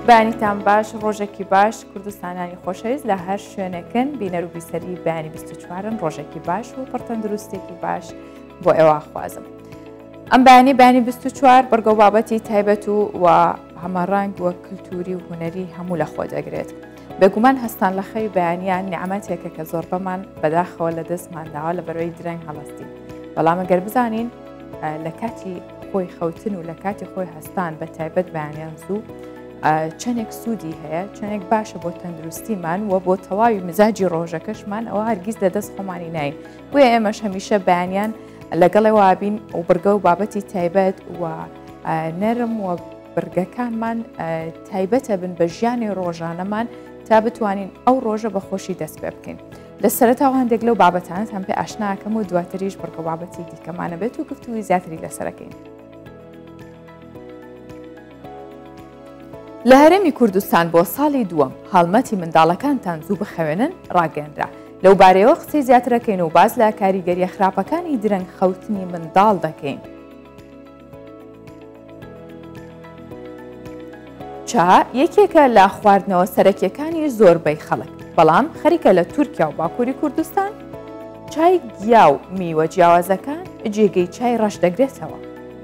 بەیانیتان باش ڕۆژێکی باش کوردستانانی خۆشەویست لە هەر شوێنێکن بینەر و بیسەری بەیانی 24 ڕۆژێکی باش و پڕتەندروستێکی باش بۆ ئێوە خوازم. ئەم بەیانی 24 بەرگە و بابەتی تایبەت و هەمەڕەنگ وە کللتوری و هوەری هەموو لە خۆ دەگرێت. بێگومان هەستان لە خەوی بەیانیان نیعمەتێکە کە زۆر بەمان بەداخەوە لە دەستمانداوە لە بەرەوەی درەنگ هەڵەستی. بەڵام ئەگەر بزانین لە کاتی خۆی خەوتن و لە کاتی خۆی هەستان بە تایبەت بەیانیان زوو چەندێک سوودی هەیە، چەندێک باشە بۆ تەندروستیمان و بۆ تەواوی مزاجی ڕۆژەکەشمان ئەوە هەرگیز لەدەست خۆمانی ناین. بۆیە ئێمەش هەمیشە بەیانیان لەگەڵی وابین و بڕگە و بابەتی تایبەت و نەرم و برگەکانمان تایبەتە بن بە ژیانی ڕۆژانەمان تا بتوانین ئەو ڕۆژە بە خۆشی دەست پێ بکەین. لە سەرەتاوە هەندێک لەو بابەتانت هەم پێ ئاشناکەم و دواتریش بڕگە بابەتی دیکەمانە بێت و گفتووی زیاتری لەسەرەکەین. لە هەرێمی کوردستان بۆ ساڵی دووەم هەڵمەتی منداڵەکانتان زوو بخەوێنن ڕاگەاندرا. لەو بارەیەوە قسەی زیاترەکەین و باز لە کاریگەریە خراپەکانی درەنگ خەوتنی منداڵ دەکەین. چا یەکێکە لە خواردنەوە سەرەکیەکانی زۆربەی خەڵک، بەڵام خەریکە لە تورکیا و باکووری کوردستان چای گیا و میوە جیاوازەکان جێگەی چای ڕەش دەگرێتەوە.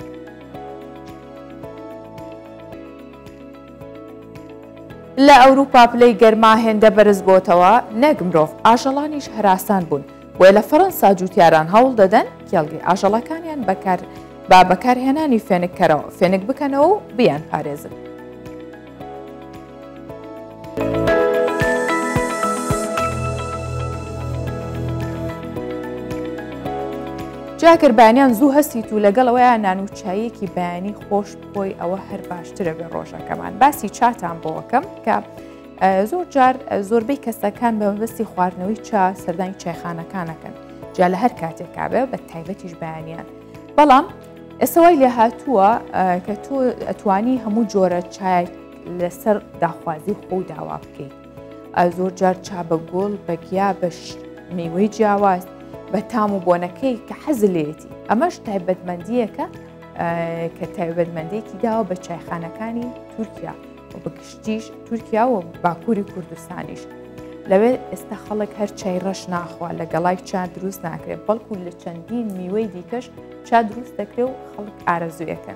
لە ئەوروپا پلەی گەرما هێندە بەرز بۆتەوە، نەک مرۆڤ ئاژەڵانیش هەراسان بوون. وێ لە فەڕەنسا جوتیاران هەوڵ دەدەن کێڵگەی ئاژەڵەکانیان با بەکارهێنانی فێنکەرەوە فێنک بکەنەوە و بیان پارێزن. جاکر بەیانیان زوو هەستیت و لەگەڵەوەیان نان و چایەکی بەیانی خۆش بخۆی ئەوە هەر باشترە بێ ڕۆژەکەمان. باسی چاتان بۆەکەم کە زۆر جار زۆربەی کەسەکان بە مەبەستی خواردنەوەی چا سەردانی چایخانەکانەکەن، جا لە هەر کاتێکابێ بە تایبەتیش بەیانیان. بەڵام ئێسەوەی لێ هاتووە کە تۆ ئەتوانی هەموو جۆرە چای لەسەر داخوازی خۆ و داوا بکەیت. زۆر جار چا بە گۆڵ بەگیا بە میوەی جیاواز بە تام و بۆنەکەی کە حەزلێتی، ئەمەش تایبەتمەندیەکە کە تایبەتمەندێکی داوە بە چایخانەکانی تورکیا و بەگشتیش تورکیا و باکووری کوردستانیش. لەوێ ئێستا خەڵک هەر چای ڕەش ناخوا لە گەڵای چا دروست ناکرێت، بەڵکو لە چەندین میوەی دیکەش چا دروست دەکرێت و خەڵک ئارەزویەکەن.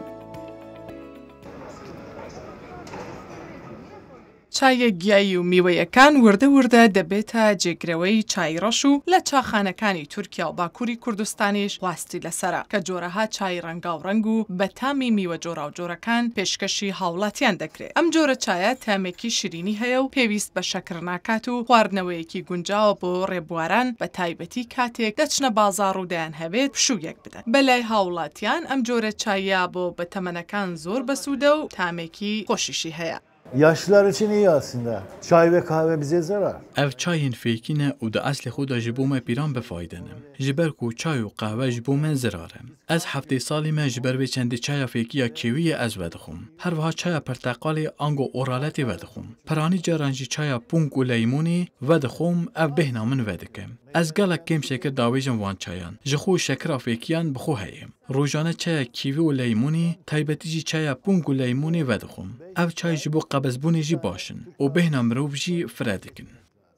چایە گیایی و میوەیەکان وردە وردە دەبێتە جێگرەوەی چای ڕەش و لە چاخانەکانی تورکیا و باکووری کوردستانیش واستی لەسرە کە جۆرەها چای ڕەنگاوڕەنگ و بە تامی میوە جۆرا و جۆرەکان پێشکەشی هاوڵاتیان دەکرێت. ئەم جۆرە چایە تامێکی شیرینی هەیە و پێویست بە شەکر ناکات و خواردنەوەیەکی گونجاوە بۆ ڕێبواران بە تایبەتی کاتێک دەچنە بازاڕ و دەیان هەبێت پشوویەک بدەن. بەلای هاوڵاتیان ئەم جۆرە چایە بۆ بە تەمەنەکان زۆر بەسوودە و تامێکی خۆشیشی هەیە. Yaşlılar için iyi aslında. Çay ve kahve bize zarar. Ev çayên fêkîne û di eslê xwe de ji bo me pîran bifaydenin. Ji ber ku çay û qehwe ji bo me zirar e. Ez heftê salî me ji ber vê çendê çaya fêkiya kêwiyê ez vedixwim. Her wiha çaya perteqalê ango oraletê vedixwim. Peranî caran jî çaya pûnk û leymonê vedixwim, ev bêhna min vedike. Ez gelek kêm şekir dawêjim wan çayan. Ji xwe şekira fêkiyan bi xwe heye. Rojane çaya kîvî û leymonê, taybetî jî çaya pûnk û leymonê vedixwim. Ev çay ji bo qebezbûnê jî baş in û bêhna mirov jî fire dikin.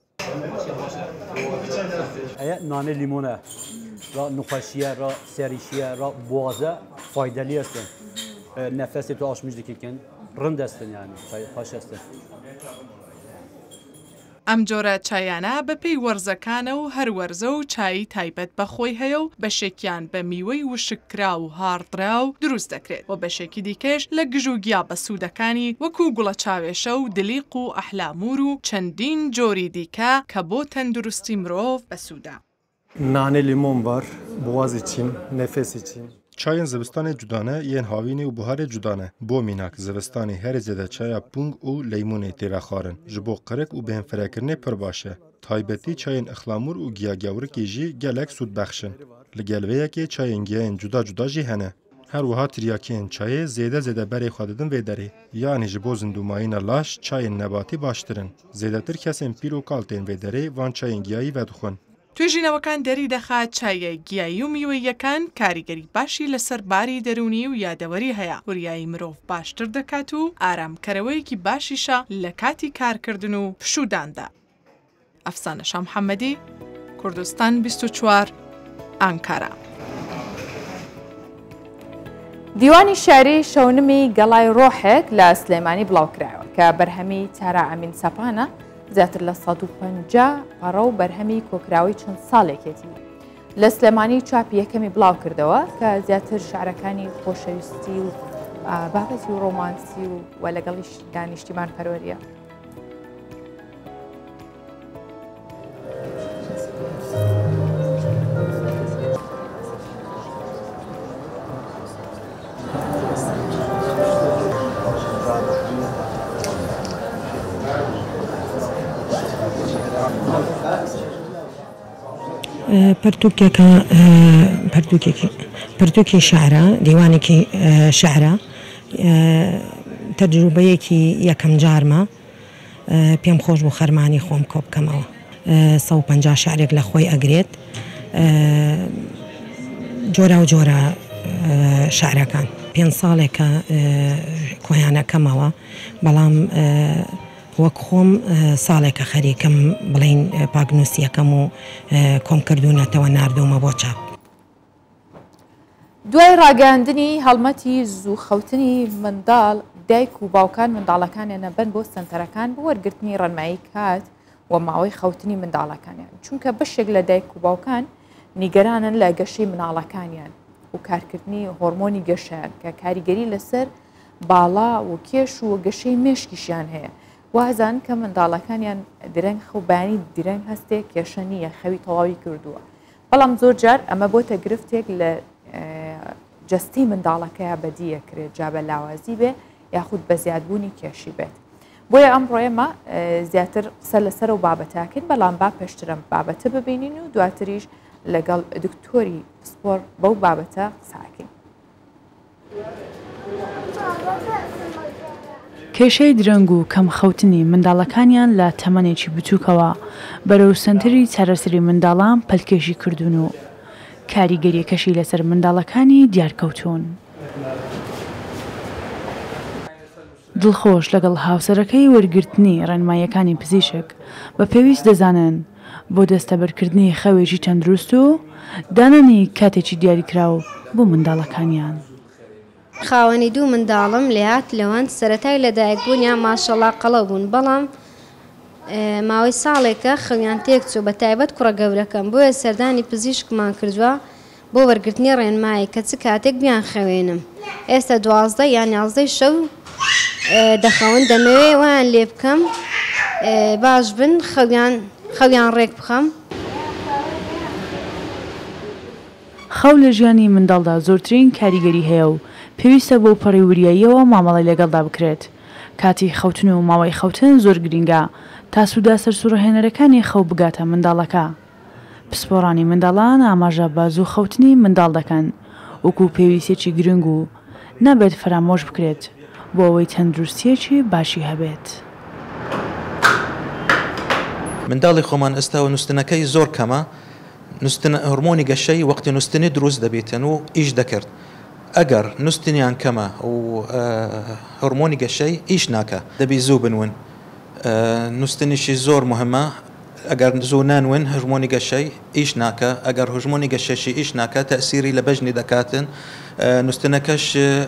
Eğer nane limona, ra nuxaşiye, ra serişiye, ra boğaza faydalı estin. Nefesi tu açmış dikiken, rınd estin yani, hoş estin. ئەم جۆرە چایانە بەپێی وەرزەکانە و هەر وەرزە و چایی تایبەت بەخۆی هەیە و بەشێکیان بە میوەی وشکرا و هاڕدرا و دروست دەکرێت و بەشێکی دیکەش لە گژ و گیا بەسوودەکانی وەکو گوڵە چاوێشە و دلیق و ئەحلامور و چەندین جۆری دیکە کە بۆ تەندروستی مرۆڤ بەسوودە. Nane limon var, boğaz için, nefes için. Çayên zivistanê cudane yên havînê û buharê cudane. Bo mînak zivistanê herê zêde çaya pûnk û leymonê tê vexwarin. Ji bo qirek û bêhemfirekirinê pir baş e. Taybetî çayên ixlamûr û giyagewrikê jî gelek sûdbexş in. Li gel vê yekê çayên giyayên cuda cuda jî hene. Her wiha tiryakiyên çayê zêde zêde berê xwe didin vê derê. Yanî ji bo zindûmayîna laş çayên nebatî baştir in. Zêdetir kesên pîr û kal tên vê derê van çayên giyayî vedixwin. توێژینەوەکان دەری دەخات چایە گیایی و میوەییەکان کاریگەری باشی لەسەر باری دەرونی و یادەوەری هەیە، وریایی مرۆڤ باشتر دەکات و ئارامکەرەوەیەکی باشیشە لە کاتی کارکردن و پشوداندا. ئەفسانە شاه محەممەدی، کوردستان 24 ئانکارا. دیوانی شاری شەونمی گەڵای ڕۆحێک لە سلێمانی بڵاوکرایەوە کە بەرهەمی تارا ئەمین سەپانە زیاتر لە 150 پەڕە و بەرهەمی کۆکراوی چەند ساڵێکێتی لە سلێمانی چاپی یەکەمی بڵاو کردەوە کە زیاتر شعرەکانی خۆشەویستی و بابەتی و ڕۆمانسی و لەگەڵیش دانیشتیمان پەروەریە. پەرتووکی شعرە، دیوانێکی شعرە، تەجروبەیەکی یەکەم جارمە پێم خۆش بوو خەرمانی خۆم کۆ بکەمەوە. 150 شعرێک لە خۆی ئەگرێت، جۆرە و جۆرە شعرەکان 5 ساڵێکە کۆیانەکەمەوە، بەڵام وەک خۆم ساڵێکە خەریکەم بڵین پاگنووسیەکەم و کۆم کردوونەتەوە ناردوومە بۆ چاپ. دوای ڕاگەاندنی هەڵمەتی زوو خەوتنی منداڵ، دایک و باوکان منداڵەکانیان نەبەن بۆ سنتەرەکان بۆ وەرگرتنی ڕەنمایی کات و ماوەی خەوتنی منداڵەکانیان، چونکە بەشێک لە دایک و باوکان نیگەرانن لە گەشەی مناڵەکانیان و کارکردنی هۆرمۆنی گەشیان کە کاریگەری لەسەر باڵا و کێش و گەشەی مێشکیشیان هەیە. وازان کە منداڵەکانیان درەنگ خەوبانی درەنگ هەستێک کێشە نییە، خەوی تەواوی کردووە، بەڵام زۆر جار ئەمە بۆتە گرفتێک لە جەستی منداڵەکەیە بەدیەکرێت، جا بە لاوازی بێ یاخود بە زیادبوونی کێشی بێت. بۆیە ئەمڕۆ ئێمە زیاتر قسە لەسەر و بابەتاکەین، بەڵام با پێشترم بابەتە ببینین و دواتریش لەگەڵ دکتۆری پسپۆر بەو بابەتە قساکەین. کێشەی درەنگ و کەم خەوتنی منداڵەکانیان لە تەمەنێکی بچووکەوە بەرەو سنتری چارەسەری منداڵان پەلکێشی کردوون و کاریگەریەکەشی لەسەر منداڵەکانی دیارکەوتوون. دڵخۆش لەگەڵ هاوسەرەکەی وەرگرتنی ڕێنماییەکانی پزیشک بە پێویست دەزانن بۆ دەستەبەرکردنی خەوێکی تەندروست و دانانی کاتێکی دیاریکراو بۆ منداڵەکانیان. خاوەنی دوو منداڵم لێهات لەوەند سەرەتای لەدایکبوونیان ماشەڵا قەڵە بوون، بەڵام ماوەی ساڵێکە خەویان تێک چوو، بە تایبەت کوڕە گەورەکەم، بۆیە سەردانی پزیشکمان کردووە بۆ وەرگرتنی ڕێنمایی کە چ کاتێک بیان خەوێنم. ئێستا 12 یان 11 شەو دەخەون، دەمەوێ ویان لێ بکەم باش بن خەویان ڕێک بخەم. خەو لە ژیانی منداڵدا زۆرترین کاریگەری هەیە و پێویستە بۆ پەڕێوریاییەوە مامەڵی لەگەڵدا بکرێت. کاتی خەوتن و ماوەی خەوتن زۆر گرینگە تا سوودا سەرسوورەهێنەرەکانی خەو بگاتە منداڵەکە. پسپۆڕانی منداڵان ئاماژە بە زوو خەوتنی منداڵ دەکەن، وەکو پێویستێکی گرنگ و نابێت فەرامۆش بکرێت بۆ ئەوەی تەندروستیەکی باشی هەبێت. منداڵی خۆمان ئێستا و نووسنەکەی زۆر کەمە، هۆرمۆنی گەشەی وەختی نووسنی دروست دەبێتن و ئیش دەکرد. ئەگەر نووسنیان کەمە و هۆرمۆنی گەشەی ئیش ناکە، دەبی زوو بنون. نووسنیشی زۆر مهمە، ئەگەر زوو نانون هۆرمۆنی گەشەی ئیش ناکە، ئەگەر هۆرمۆنی گەشەشی ئیش ناکە تەسیری لە بەژنی دەکاتن، نووسنەکەش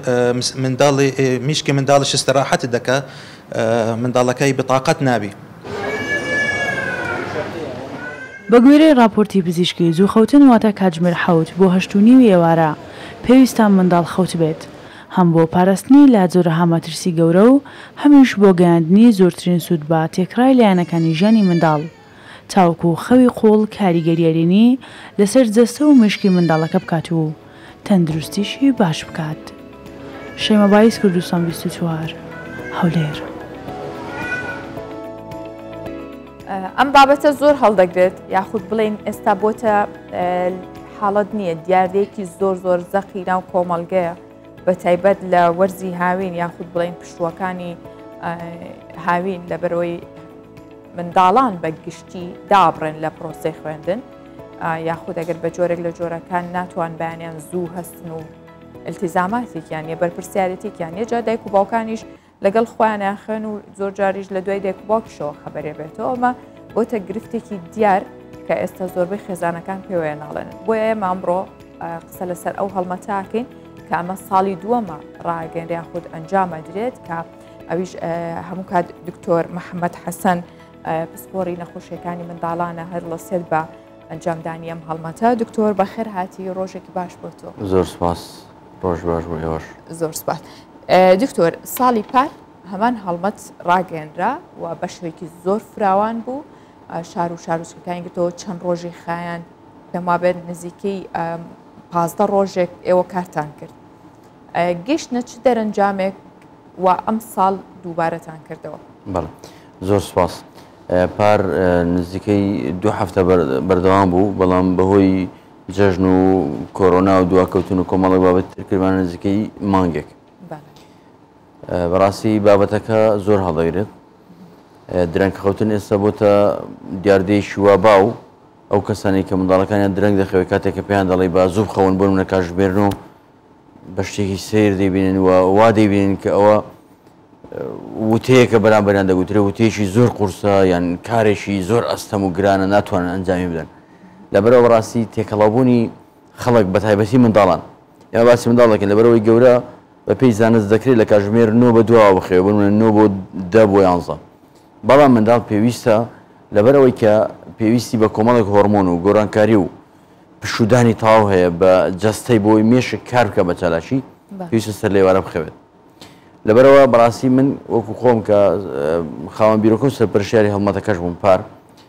میشکی منداڵش استراحەت دەکە، منداڵەکەی بتاقەت نابی. بە گوێرەی راپۆرتی پزیشکی زوو خەوتن واتە کاتژمێر 7 بۆ 8:30 ئێوارە پێویستان منداڵ خەوت بێت، هەم بۆ پاراستنی لا جۆرە هامەترسی گەورە و هەمیش بۆ گەیاندنی زۆرترین سوود بە تێکرای لایەنەکانی ژیانی منداڵ، تاوەکو خەوی قوڵ کاریگەریارێنی لەسەر جەستە و مشکی منداڵەکە بکات و تەندروستیشی باش بکات. شەیمە بایس، کوردستان 24 هەولێر. ئەم بابەتە زۆر هەڵدەگرێت، یاخود بڵین ئێستا بۆتە حاڵەت نییە، دیاردەیەکی زۆر زەقی ناو کۆمەڵگەیە، بە تایبەت لە وەرزی هاوین یاخود بڵین پشتوەکانی هاوین لەبەرەوەی منداڵان بە گشتی دابڕێن لە پرۆسەی خوێندن، یاخود ئەگەر بە جۆرێک لە جۆرەکان ناتوان بەیانیان زوو هەستن و ئەلتیزاماتێکیان یە بەرپرسیارەتێکیان یەجا دایک و باوکانیش لەگەڵ خۆیان یاخێن و زۆر جاریش لە دوای دایک و باوکیشەوە خەبەرێ بێتەوە ئەمە بۆتە گرفتێکی دیار کە ئێستا زۆربەی خێزانەکان پێوەیە ناڵێنن بۆیە ئێمە ئەمڕۆ قسە لەسەر ئەو هەڵمەتاکەین کە ئەمە ساڵی دووەمە ڕاگەن یاخود ئەنجامە درێت کە ئەویش هەموو کات دکتۆر محەممەد حەسەن پسپۆری نەخۆشیەکانی منداڵانە هەر لە سێت بە ئەنجامدانی ئەم هەڵمەتە دکتۆر بەخێر هاتی ڕۆژێکی باش بۆ تۆ زۆر سپاس ڕۆژ باش بۆ ئێوەش زۆر سپاس دکتۆر ساڵی پار هەمان هەڵمەت ڕاگەێنرا و بە شوێکی زۆر فراوان بوو شار و شارۆچکەکانی گرتەوە چەند ڕۆژی خایان پێما بێت نزیکەی 15 ڕۆژێک ئێوە کارتان کرد گەشتنە چ دەرەنجامێک و ئەم ساڵ دووبارەتان کردەوە بەڵێ زۆر سپاس پار نزیکەی 2 هەفتە بەردەوام بوو بەڵام بەهۆی جەژن و کۆرۆنا و دواکەوتن و کۆمەڵی بابەت ترکردمان نزیکەی مانگێک بەڕاستی بابەتەکە زۆر هەڵدەگرێت درەنگ خەوتن ئێستا بۆتە دیاردەی شووابا و ئەو کەسانی کە منداڵەکانیان درەنگ دەخەوێت کاتێک کە پێیان دەڵێ با زوو بخەون بۆ منە کاژبێرن و بە شتێکی سیر دەیبینن و وا دەیبینن کە ئەوە وتەیەکە بەرامبەریان دەگوترێت وتەیەکی زۆر قورسە یان کارێکی زۆر ئەستەم و گرانە ناتوانن ئەنجامی بدەن لەبەرەوە بەڕاستی تێکەڵاوبوونی خەڵک بە تایبەتی منداڵان ئێمە باسی منداڵ دەکەین لەبەرەوەی گەورە بە پێی زانست دەکرێت لە کاتژمێر 9 بە دواوە بخەوێ بن 9 بۆ 10 بۆ 11 بەڵام منداڵ پێویستە لەبەرەوەی کە پێویستی بە کۆمەڵێک هۆرمۆن و گۆڕانکاری و پشودانی تاو هەیە بە جەستەی بۆی مێشک کار بکە بە چالاشی پێویستە سەر لێوارە بخەوێت لەبەرەوە بەڕاستی من وەکو خۆم کە خاوەن بیرۆکە و سەرپەرشیاری هەڵمەتەکەش بووم پار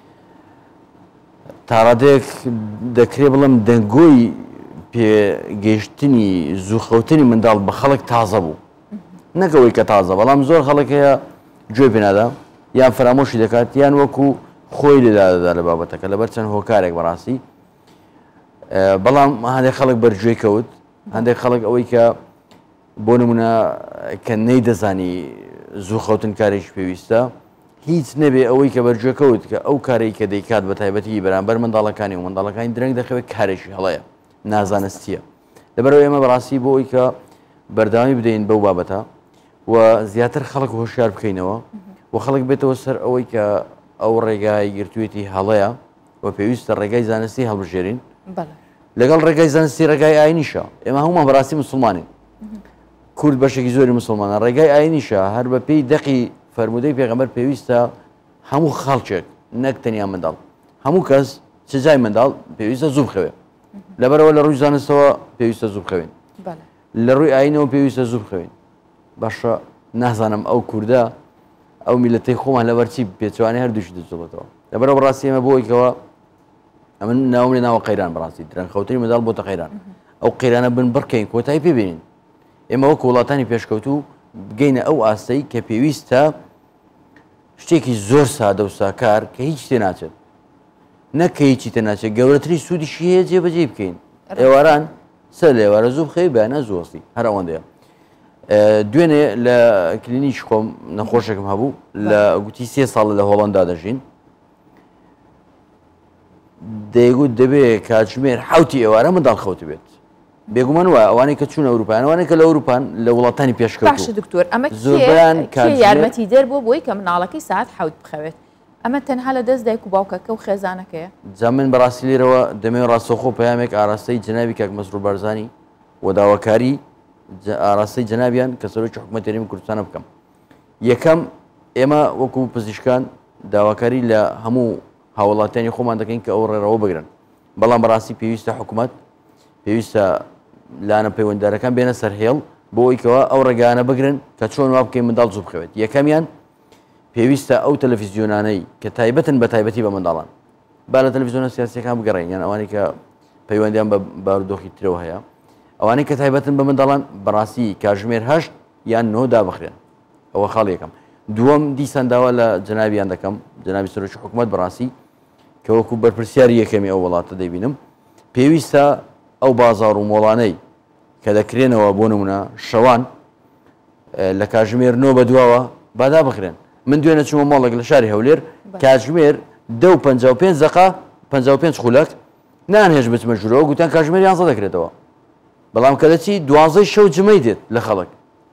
تاڕادەیەک دەکرێت بڵم دەنگۆی پێگەیشتنی زووخەوتنی منداڵ بە خەڵک تازە بوو نەکەوەی کە تازە بەڵام زۆر خەڵک هەیە گوێ پێنادا یان فرامۆشی دەکات یان وەکو خۆی لێدادەدا لە بابەتەکە لەبەر چەند هۆکارێک بەڕاستی بەڵام هەندێک خەڵک بەرگوێ کەوت هەندێک خەڵک ئەوەی کە بۆ نمونە کە نەیدەزانی زووخەوتن کارێکی پێویستە هیچ نەبێ ئەوەی کە بەرگوێ کەوت کە ئەو کارێک کە دەیکات بە تایبەتی بەرامبەر منداڵەکانی و منداڵەکانی درەنگ دەخەوێت کارێکی هەڵەیە نازانستیە لەبەرەوە ئێمە بەڕاستی بۆ ئەوی کە بەرداوامی بدەین بەو بابەتە و زیاتر خەڵک هۆشیار بکەینەوە و خەڵک بێتەوە سەر ئەوەی کە ئەو ڕێگای گرتوێتی هەڵەیە و پێویستە ڕێگای زانستی هەڵبژێرین لەگەڵ ڕێگای زانستی ڕێگای ئاینیشە ئێمە هەمومان بەڕاستی مسلمانین کورد بەشێکی زۆری مسلمانە ڕێگای ئاینیشە هەر بە پێی دەقی فەرمودەی پێغەمبەر پێویستە هەموو خەڵکێک نەک تەنیا منداڵ هەموو کەس چ جای منداڵ پێویستە زوو بخەوێ لەبەرەوە لە ڕووی زانستەوە پێویستە زوو بخەوێن لە ڕووی ئاینەوە پێویستە زوو بخەوێن باشە نازانم ئەو کووردە ئەو میلەتەی خۆمان لەبەرچی پێچوانی هەردووشی دەچڵێتەوە لەبەرەوە بەڕاستی ئێمە بۆیکەوە ئەمن ناوم لێ ناوە قەیران بەڕاستی درەنگ خەوتنی منداڵ بۆتە قەیران ئەو قەیرانە بن بڕکەین کۆتایی پێبینین ئێمە وەکو وڵاتانی پێشکەوتوو بگەینە ئەو ئاستەی کە پێویستە شتێکی زۆر سادە و ساکار کە هیچ تێ ناچێت نەکە هیچی تێ ناچێت گەورەتری سوودیشی هەیە جێبەجێ بکەین ئێواران سەر لە ئێوارە زوو بخەوێ بەیانە زووەستی هەر ئەوەندەیە دوێنێ لە کلینیک خۆم نەخۆشێکم هەبوو لە گوتی 3 ساڵ لە هۆڵەندا دەژین دەیگوت دەبێت کاتژمێر حوتی ئێوارە منداڵ خەوت بێت بێگومان وایە ئەوانەی کە چوون ئەوروپایان ئەوانەی کە لە ئەوروپان لە وڵاتانی پێشکەوتوو باشە دکتۆر ئەمە یارمەتی دەر بۆ بۆی کە مناڵەکەی ساعت حوت بخەوێت ئەمە تەنها لە دەست دایک و باوکەکە و خێزانەکەیە جا من بەڕاستی لێرەوە دەمێ ڕاستەوخۆ پەیامێک ئاراستەی جەنابی کاک مەسرور بارزانی و داواکاری ئاراستەی جەنابیان کە سەرۆکی حکوومەت هەرێمی کوردستانە بکەم یەکەم ئێمە وەکو پزیشکان داواکاری لە هەموو هاوڵاتیانی خۆمان دەکەین کە ئەو ڕێڕەوە بگرن بەڵام بەڕاستی پێویستە حکوومەت پێویستە لاەنە پەیوەنددارەکان بێنە سەر هێڵ بۆ ئەوەیکەوە ئەو ڕێگانە بگرن کە چۆن وا بکەین منداڵ زوو بخەوێت یەکەمیان پێویستە ئەو تەلەڤیزیۆنانەی کە تایبەتن بە تایبەتی بە منداڵان با لە تەلەڤیزیۆنە سیاسیەکان بگەڕین یان ئەوانەی کە پەیوەندیان بە بارودۆخی ترەوە هەیە ئەوانەی کە تایبەتن بە منداڵان بەڕاستی کاتژمێر 8 یان 9 دابخرێن ئەوە خاڵ یەکەم دووەم دیسان داوا لە جەنابیان دەکەم جەنابی سەرۆکی حکوومەت بەڕاستی کە وەکو بەرپرسیاری یەکەمی ئەو وڵاتە دەیبینم پێویستە ئەو بازاڕ و مۆڵانەی کە دەکرێنەوە بۆ نمونە شەوان لە کاتژمێر 9 بە دواوە بادا بخرێن من دوێنە چوومە ماڵێک لە شاری هەولێر کاتژمێر 10:55 55 خولەک نانهێش بچمە ژوورەوە گوتیان کاتژمێر 11 دەکرێتەوە بەڵام کە دەچی 12 شەو جمەی دێت لە خەڵک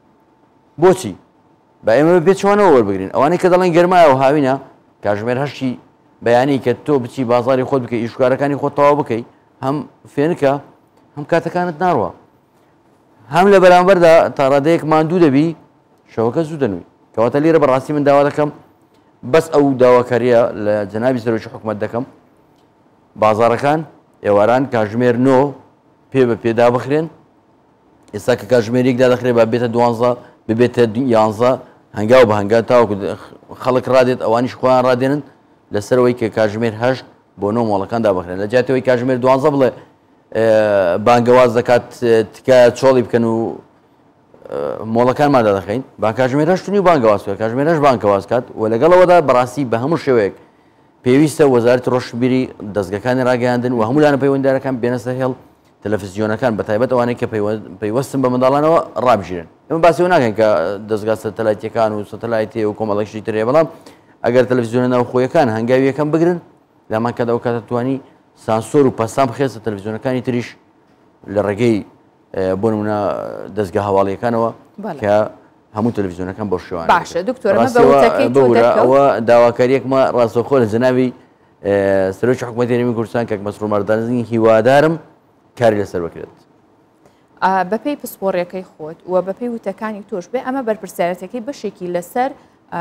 بۆچی بە ئێمە بێچوانەوە وەربگرین ئەوانەی کە دەڵێن گەرمایە و هاوینە کاتژمێر هەشتی بەیانی کە تۆ بچی بازاری خۆت بکەی ئیشکارەکانی خۆت تەواو بکەی هەم فێنکە هەم کاتەکانت ناڕوە هەم لە بەرامبەردا تا ڕادەیەک ماندوو دەبی شەوەکە زوو دەنووی کەواتە لێرە بەڕاستی من داوا دەکەم بەس ئەو داواکاریە لە جەنابی سەرۆکی حکوومەت دەکەم بازارەکان ئێواران کاتژمێر 9 پێ بە پێدا بخرێن ئێستا کە کاتژمێرێکدا دەخرێت با بێتە 12 ببێتە 11 هەنگاو بە هەنگا تاوەکو خەڵک ڕادێت ئەوانیش خۆیان ڕادێنن لەسەرەوەی کە کاتژمێر 8 بۆ 9 مۆڵەکاندا بخرێن لە جاتەوەی کاتژمێر 12 بڵێ بانگەواز دەکات تکایە چۆڵی بکەن و مۆڵەکانمادا دەخەین با کاتژمێر 8 و بانگەواز بکات کاتژمێر 8 بانگەواز کات و لەگەڵەوەدا بەڕاستی بە هەموو شێوەیەک پێویستە وەزارەتی ڕۆشنبیری دەستگەکانی ڕاگەیاندن و هەموو لانە پەیوەنددارەکان بێنە سەر هێڵ تەلەڤیزیۆنەکان بەتایبەت ئەوانەی کە پەیوەستن بە منداڵانەوە ڕابژێرن ئێمە باسیەوە ناکەین کە دەستگا سەتەلایتیەکان و سەتەلایتی و کۆمەڵێکشی ترێ بەڵام ئەگەر تەلەڤیزیۆنە ناوخۆیەکان هەنگاوی یەکەم بگرن لامان کە دەو کاتە توانی سانسۆر و پەسام بخێتە تەلەڤیزیۆنەکانی تریش لە ڕێگەی بۆ نمونە دەستگا هەواڵیەکانەوە کە هەموو تەلەڤیزیۆنەکان بۆ شێوان باشە دکتۆرەمە بەوتەکەی تۆ دەکەوت ئەوە داواکاریەکمە ڕاستەوخۆ لە جەنابی سەرۆکی حکوومەتی هەرێمی کوردستان کاک مەسرور مەردانزنی هیوادارم کاری لەسەر بکرێت بەپێی پسپۆڕیەکەی خۆت و بەپێی وتەکانی تۆش بێ ئەمە بەرپرسیارەتەکەی بەشێکی لەسەر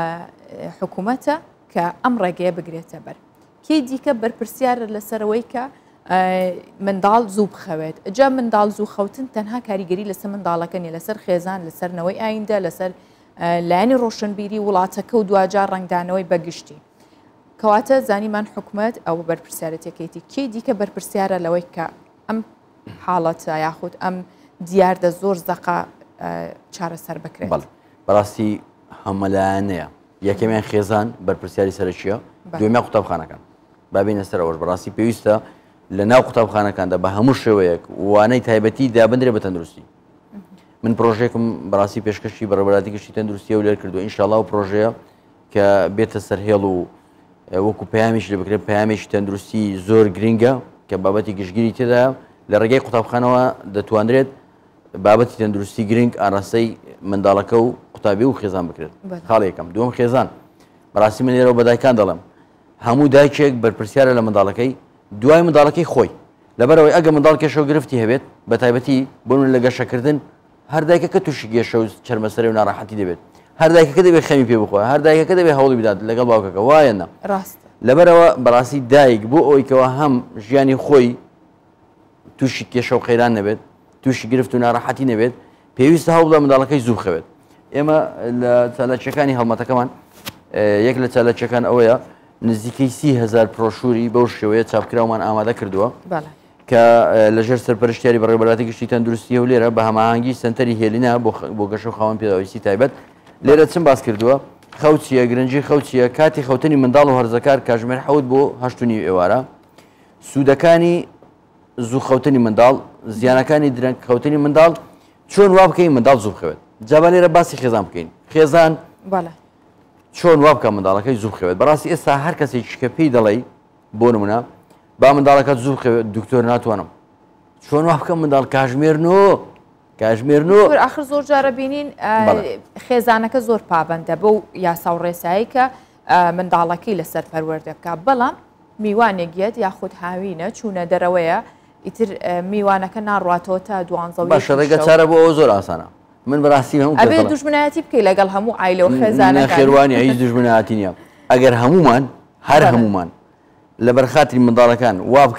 حکوومەتە کە ئەم ڕێگەیە بگرێتە بەر کێ دیکە بەرپرسیارە لەسەرەوەی کە منداڵ زوو بخەوێت جا منداڵ زوو خەوتن تەنها کاریگەری لەسەر منداڵەکەنی لەسەر خێزان لەسەرنەوەی ئایندە لەسەر لایەنی ڕۆشنبیری وڵاتەکە و دوجار ڕنگدانەوەی بەگشتی کەواتە زانیمان حکوومەت ئەو بەرپرسیارەتەکەیتی کێ دیکە بەرپرسیارە لەوەی کە ئەم حاڵەتە یاخود ئەم دیاردە زۆر زەقا چارەسەر بکرێت بەڕاستی هەمەلایەنەیە یەکەمیان خێزان بەرپرسیاری سەرچیە دوێمیان قوتابخانەکان بابینە سەر ئەوەش بەڕاستی پێویستە لە ناو قوتابخانەکاندا بە هەموو شێوەیەک وانەی تایبەتی دابدرێ بە تەندروستی من پرۆژێکم بەڕاستی پێشکەشی بەڕێوەبەتی گشتی تەندروستی و لێر کردو ئینشاڵڵا و پرۆژەیە کە بێتە سەرهێڵ و وەکو پەیامیش لێ بکرێت پەیامێکی تەندروستی زۆر گرینگە کە بابەتی گشتگیری تێدایە لە ڕێگەی قوتابخانەوە دەتوانرێت بابەتی تەندروستی گرنگ ئاراستەی منداڵەکە و قوتابی و خێزان بکرێت خاڵ یەکەم دووەم خێزان بەڕاستی من لێرەوە بە دایکان دەڵێم هەموو دایکێک بەرپرسیارە لە منداڵەکەی دوای منداڵەکەی خۆی لەبەرەوەی ئەگە منداڵ کێشە و گرفتی هەبێت بە تایبەتی بۆ من لە گەشەکردن هەر دایکەکە تووشی گێشە و چەرمەسەرێ و ناڕەحەتی دەبێت هەر دایکەکە دەبێت خەمی پێ بخۆ هەر دایکەکە دەبێت هەوڵی بدات لەگەڵ باوکەکە وایە نە لەبەرەوە بەڕاستی دایک بۆ ئەوەیکەوە هەم ژیانی خۆی تووشی کێشە و قەیران نەبێت تووشی گرفت و ناڕەحەتی نەبێت پێویستە هەوڵ بدە منداڵەکەی زوو بخەوێت ئێمە لە چالەکیەکانی هەڵمەتەکەمان یەک لە چالەکیەکان ئەوەیە نزیکەی 30,000 پرۆشوری بەو شێوەیە چاپکراومان ئامادە کردووە کە لەژێر سەرپەرشتیاری بەڕێوەبەتی گشتی تەندروستیە و لێرە بە هەماهەنگی سنتەری هێلینا بۆ گەشە و خاوەن پێداویستی تایبەت لێرە چم باس کردووە خەوچیە گرنگی خەوچیە کاتی خەوتنی منداڵ و هەرزەکار کاتژمێر 7 بۆ 8 ئێوارە سوودەکانی زوو خەوتنی منداڵ زیانەکانی درەنگ خەوتنی منداڵ چۆن وا بکەین منداڵ زوو بخەوێت جابا لێرە باسی خێزان بکەین خێزان چۆن وا بکە منداڵەکەی زوو بخەوێت بەڕاستی ئێستا هەر کەسێکی کە پێی دەڵێ بۆ نمونە با منداڵەکە زوو بخەوێت دکتۆر ناتوانم چۆن وا بکەم منداڵ کاتژمێر 9 آخر زۆر جارە بینین خێزانەکە زۆر پابندە بەو یاسا و ڕێسایی کە منداڵەکەی لەسەر پەروەردە بکە بەڵام میوانێکیت یاخود هاوینە چوونە دەرەوەیە ئیتر میوانەکە ناڕاتەوە تا 12 باشە ڕێگە چارە بۆ ئەوە زۆر ئاسانە من بەڕاستی هەموو ئەبێ دوژمنایەتی بکەی لەگەڵ هەموو عایلە و خێزانەکان خێوانی هیچ دوژمنایەتی نییە ئەگەر هەمومان هەر هەمومان لە بەرخاتری منداڵەکان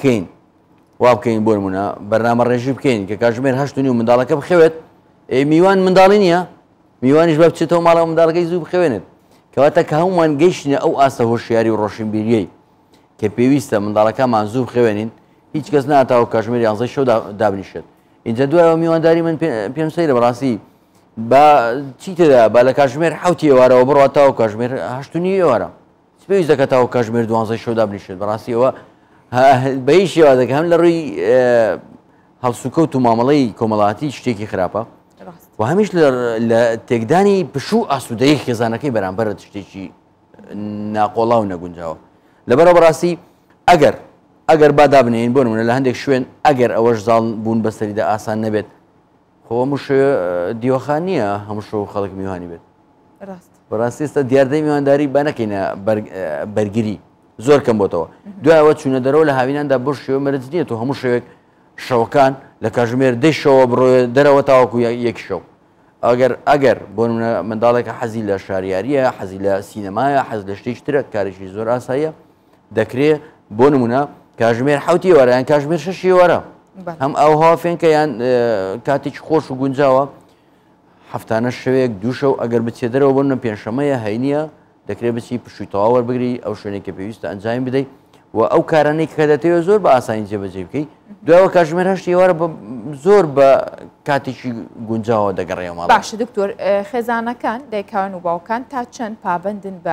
وا بکەین بۆ نمونە بەرنامە ڕێژی بکەین کە کاتژمێر 8 و منداڵەکە بخەوێت میوان منداڵی نییە میوانیش بە بچێتەوە ماڵەوە منداڵەکەی زوو بخەوێنێت کەواتە کە هەمومان گەیشتنە ئەو ئاستە هۆشیاری و ڕۆشنبیریەی کە پێویستە منداڵەکەمان زوو بخەوێنین هیچ کەس ناتاوە کاتژمێر 11 شەو دابنیشێت اینجا دوایەوە میوانداری من پێم سەیرە بەڕاستی بە چی تێدا با لە کاتژمێر 7 ئێوارەوە بڕاتەوە کاتژمێر 8 ئێوارە پێویست دەکەتەوە کاتژمێر 12 شەو دابنیشێت بەڕاستی ئەوە بە هیچ شێوە دەکە هەم لە ڕووی هەڵسوکەوت و مامەڵەی کۆمەڵاتی شتێکی خراپە و هەمیش لە تێکدانی پشوو ئاسوودەی خێزانەکەی بەرامبەر شتێکی ناقۆڵا و نەگونجاوە لەبەرەوە بەڕاستی ئەگەر بادا بنین بۆ نمونە لە هەندێک شوێن ئەگەر ئەوەش زاڵ بوون بەسەریدا ئاسان نەبێت خۆ هەموو شوێ دیوەخان نییە هەموو شەو خەڵک میوانی بێت بەڕاستی ئێستا دیاردەی میوانداری با نەکەینە بەرگری زۆر کەم بۆتەوە دوایەوە چوونە دەرەوە لە هاویناندا بۆ شێوە مەرج نییە و هەموو شەوێک شەوەکان لە کاژمێر دەی شەوە بڕۆیە دەرەوە تاوەکو یەک شەو ئەگەر بۆ نمونە منداڵێکە حەزی لە شاریاریە حەزی لە سینەمایە حەز لە شتێک ترە کارێکی زۆر ئاساییە دەکرێت بۆ نمونە کاژمێر حوتی وەرە یان کاژمێر شەشی وەرە هەم ئەوها فێنکە یان کاتێکی خۆش و گونجاوە هەفتانە شەوێک دوو شەو ئەگەر بچێ دەرەوە بۆ پێنجشەمەیە هەینیە دەکرێت بچی پشووی تەواو وەربگری ئەو شوێنێکە پێویستە ئەنجام بدەیت و ئەو کارانەی کە دەتەوێت زۆر بە ئاسانی جێبەجێ بکەیت دوایەوە کاژمێر هەشتی وەرە زۆر بە کاتێکی گونجاوە دەگەڕێەوە ماڵ باشە دکتۆر خێزانەکان دایکان و باوکان تا چەند پابندن بە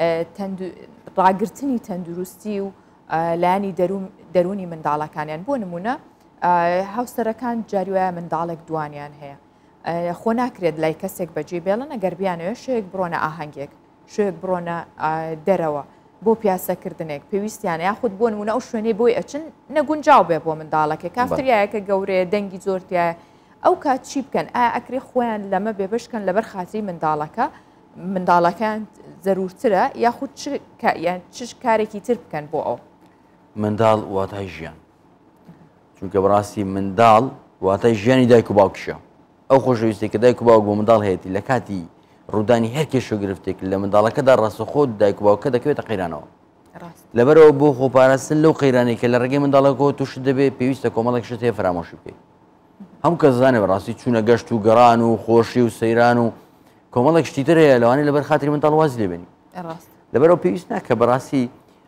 ڕاگررتنی تەندروستی و لایانی دەرونی منداڵەکانیان بۆ نمونە هاوسەرەکان جاری وایە منداڵێک دوانیان هەیە خۆ ناکرێت لای کەسێک بەجێ بێڵن ئەگەر بیانەوە شوێک بڕۆنە ئاهەنگێک شوێک بڕۆنە دەرەوە بۆ پیاسەکردنێک پێویستیان یاخود بۆ نمونە ئەو شوێنەی بۆی ئەچن نەگونجاو بێ بۆ منداڵەکە کافتریایەکە گەورەیە دەنگی زۆرتیایە ئەو کات چی بکەن ئایا ئەکرێ خۆیان لەمە بێبشکەن لەبەر خاتری منداڵەکان زەرورترە یاخود چ کارێکی تر بکەن بۆ ئەو منداڵ واتای ژیان چونکە بەڕاستی منداڵ واتای ژیانی دایک و باوکیشە ئەو خۆشەویستی کە دایک و باوک بۆ منداڵ هەیەی لە کاتی ڕوودانی هەر کێشە گرفتێک لە منداڵەکەدا ڕاستەخۆ دایک و باوکە دەکەوێتە قەیرانەوە لەبەرەوە بۆ خۆپاراستن لەو قەیرانێک کە لە ڕێگەی منداڵەکەەوە تووشت دەبێت پێویستە کۆمەڵێک شت هەیە فرامۆشی بکەیت هەموو کەس زانێ بەڕاستی چوونە گەشت و گەڕان و خۆشی و سەیران و کۆمەڵێک شتی تر هەیە لەوانەیە لەبەر خاتری منداڵ وازی لێبێنی لەبەرەوە پێویست ناکە بەڕاستی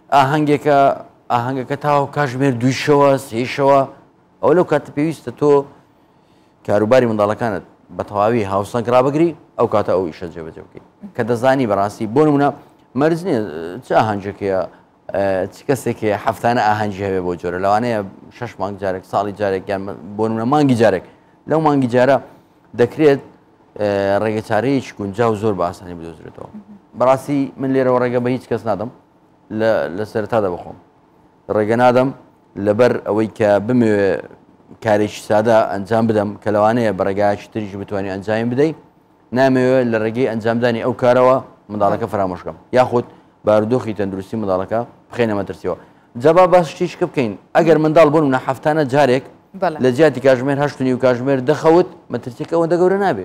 ئاهەنگەکە تاو کاژمێر دویشەوە سێشەوە ئەو لەو کاتە پێویستە تۆ کاروباری منداڵەکانت بە تەواوی هاوسەنگ ڕابگری ئەو کاتە ئەو ئیشە جێبەجێ بکەیت کە دەزانی بەڕاستی بۆ نمونە مەرج نییە چ ئاهەنجێکەیە چ کەسێکی هەفتانە ئاهەنجی هەبێ بۆ جۆرە لەوانەیە 6 مانگ جارێک ساڵی جارێک یان بۆ نمونە مانگی جارێک لەو مانگی جارە دەکرێت ڕێگەچارەیەکی گونجاو زۆر بە ئاسانی بدۆزرێتەوە بەڕاستی من لێرەوە ڕێگە بە هیچ کەس نادەم لە سەرەتادا بخۆم ڕێگە نادەم لەبەر ئەوەی کە بمەوێ کارێکی سادە ئەنجام بدەم کە لەوانەیە بە ڕێگایکی تریش بتوانانی ئەنجام بدەیت نامەوێت لە ڕێگەی ئەنجامدانی ئەو کارەوە منداڵەکە فرامۆشکەم یاخود بارودۆخی تەندروستی منداڵەکە بخێنە مەترسیەوە جەبا باس شتێککە بکەین ئەگەر منداڵ بوون منە هەفتانە جارێک لە جیاتی کاژمێر هەشتنی و کاژمێر دەخەوت مەترسیەکە ئەوەندە گەورە نابێت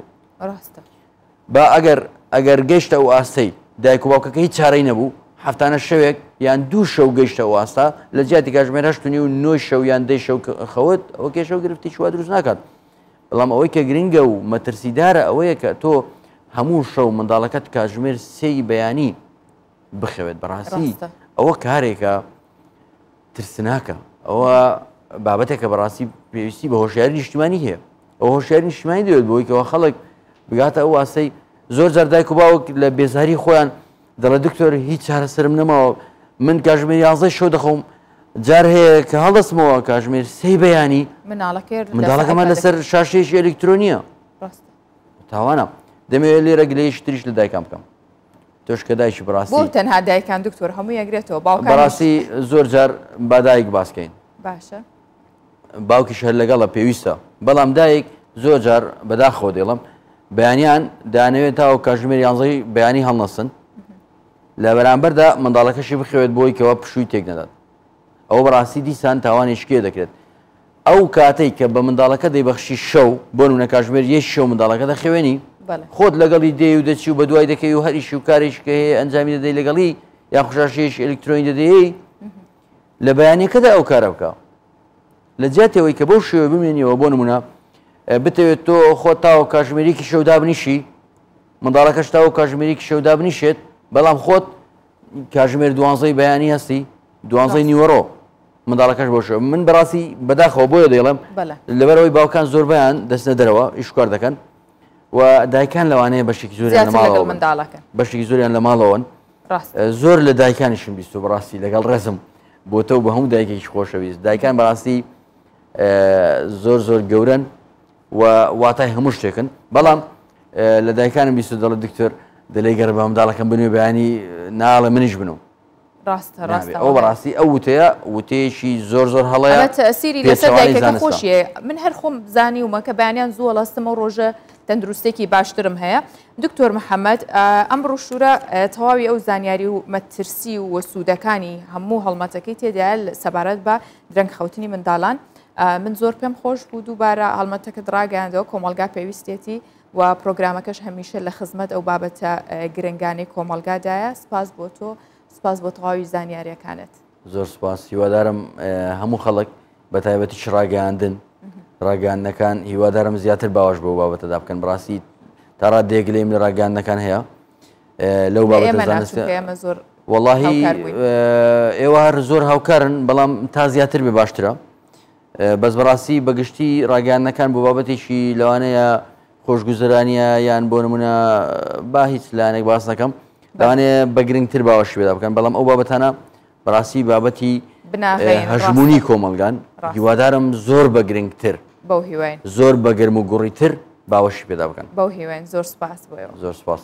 با ئەگەر گەیشتە و ئاستەی دایک و باوکەکە هیچ چارەی نەبوو هەفتانە شەوێک یان دوو شەو گەیشتە واستا لە جیاتی کاژمێر هەشتنی و 9 شەو یان 10 شەو خەوت ئەوە کێشە و گرفتی چوا دروست ناکات بەڵام ئەوەی کە گرنگە و مەترسیدارە ئەوەیە کە تۆ هەموو شەو منداڵەکەت کاژمێر سێی بەیانی بخەوێت بەڕاستی ئەوە کارێکە ترسناکە ئەوە بابەتێکە بەڕاستی پێویستی بە هۆشیاری نیشتیمانی هەیە ئەو هۆشیاری نیشتیمانی دەوێت بۆی کەەوە خەڵک بگاتە ئەو واستەی زۆر جار دایک و باوک لە بێزاری خۆیان دەڵێ دکتۆر هیچ چارەسەرم نەماوە من کاژمێر 11 شەو دەخۆم جار هەیە کە هەڵدەستمەوە کاژمێر سێی بەیانی منداڵەکەمان لەسەر شاشەیەکی ئەلکترۆنیە تاوانە دەمەوێت لێرە گلەیەکی تریش لە دایکان بکەم تۆش کە دایکی بەڕاستی بۆ تەنها دایکان دکتۆر هەموو یەکرێتەوە باوکان بەڕاستی زۆر جار با دایک باسکەین باشە باوکیش هەر لەگەڵە پێویستە بەڵام دایک زۆر جار بەداخەوە دێڵم بەیانیان دانەوێت تاوە کاژمێر 11 بەیانی هەڵنەسن لە بەرامبەردا منداڵەکەشی بخەوێت بۆی کەەوە پشووی تێک نەدات ئەوە بەڕاستی دیسان تاوانێشکێ دەکرێت ئەو کاتەی کە بە منداڵەکە دەیبەخشی شەو بۆ نمونە کاژمێر یەک شەو منداڵەکە دەخەوێنی خۆت لەگەڵی دێ و دەچی و بە دوای دەکەی و هەریشی و کارێک کە هەیە ئەنجامی دەدەی لەگەڵی یا خوشاشەیەکی ئەلکترۆنی دەدەی لە بەیانەکەدا ئەو کارە بکە لە جاتەوەی کە بەو شێوە بمێنیەوە بۆ نمونە بتەوێت تۆ خۆت تاوە کاژمێریکی شەودا بنیشی منداڵەکەش تاوە کاژمێریکی شەودا بنیشێت بەڵام خۆت کاژمێر 12 بەیانی هەستی 12 نیوەڕۆ منداڵەکەش بۆ شەوە من بەڕاستی بەداخەوە بۆیە دەیڵم لەبەرەوەی باوکان زۆر بەیان دەستنە دەرەوە ئیشکار دەکەن و دایکان لەوانەیە بەشێکی زۆریان لە ماڵەوە بەشێکی زۆریان لە ماڵەوەن زۆر لە دایکانیشم بیست و بەڕاستی لەگەڵ ڕێزم بۆ تۆ بە هەموو دایکێکی خۆشەویست دایکان بەڕاستی زۆر گەورن و واتای هەموو شتێکن بەڵام لە دایکانم بیست و دەڵێت دکتۆر دەلێ گەر بە منداڵەکەم بنوێ بەیانی ناڵە منیش بنەوە ڕاستە ئەو بەڕاستی ئەو وتەیە وتەیەکی زۆر هەڵەیە تەسیری لەسەر دایکەکە خۆشیە من هەر خۆم زانیومە کە بەیانیان زووە لەستمە ڕۆژە تەندروستێکی باشترم هەیە دکتۆر محەممەد ئەم ڕۆژوورە تەواوی ئەو زانیاری و مەترسی و وەسوودەکانی هەموو هەڵمەتەکەی تێدایە سەبارەت بە درەنگ خەوتنی منداڵان من زۆر پێم خۆش بوو دووبارە هەڵمەتەکەت ڕاگەاندەوە کۆمەلگا پێویستێتی و پرۆگرامەکەش هەمیشە لە خزمەت ئەو بابەتە گرنگانەی کۆمەلگادایە سپاس بۆ تۆ سپاس بۆ تەواوی زانیاریەکانت زۆر سپاس هیوادارم هەموو خەڵک بە تایبەتی ڕاگەاندن ڕاگەاندنەکان هیوادارم زیاتر باوەش بۆ بابەتەدا بکەن بڕاستی تا ڕادێگلێم لە ڕاگەاندنەکان هەیە لەو بابەتە زۆر وەڵاهی ئێوە هەر زۆر هاوکارن بەڵام تا زیاتر بێ باشترە بەس بەڕاستی بەگشتی ڕاگەاندنەکان بۆ بابەتێکی لەوانەیە خۆشگوزەرانیە یان بۆ نمونە با هیچ لایەنێک باس نەکەم لەوانەیە بە گرنگتر باوەشی پێدا بکەن بەڵام ئەو بابەتانە بەڕاستی بابەتی هەژمونی کۆمەلگان هیوادارم زۆر بە گرنگتر بەو هیوای زۆر بە گەرم و گوڕیتر باوەشی پێدا بکەن بەو هیوان زۆر سپاس بۆیەوە زۆر سپاس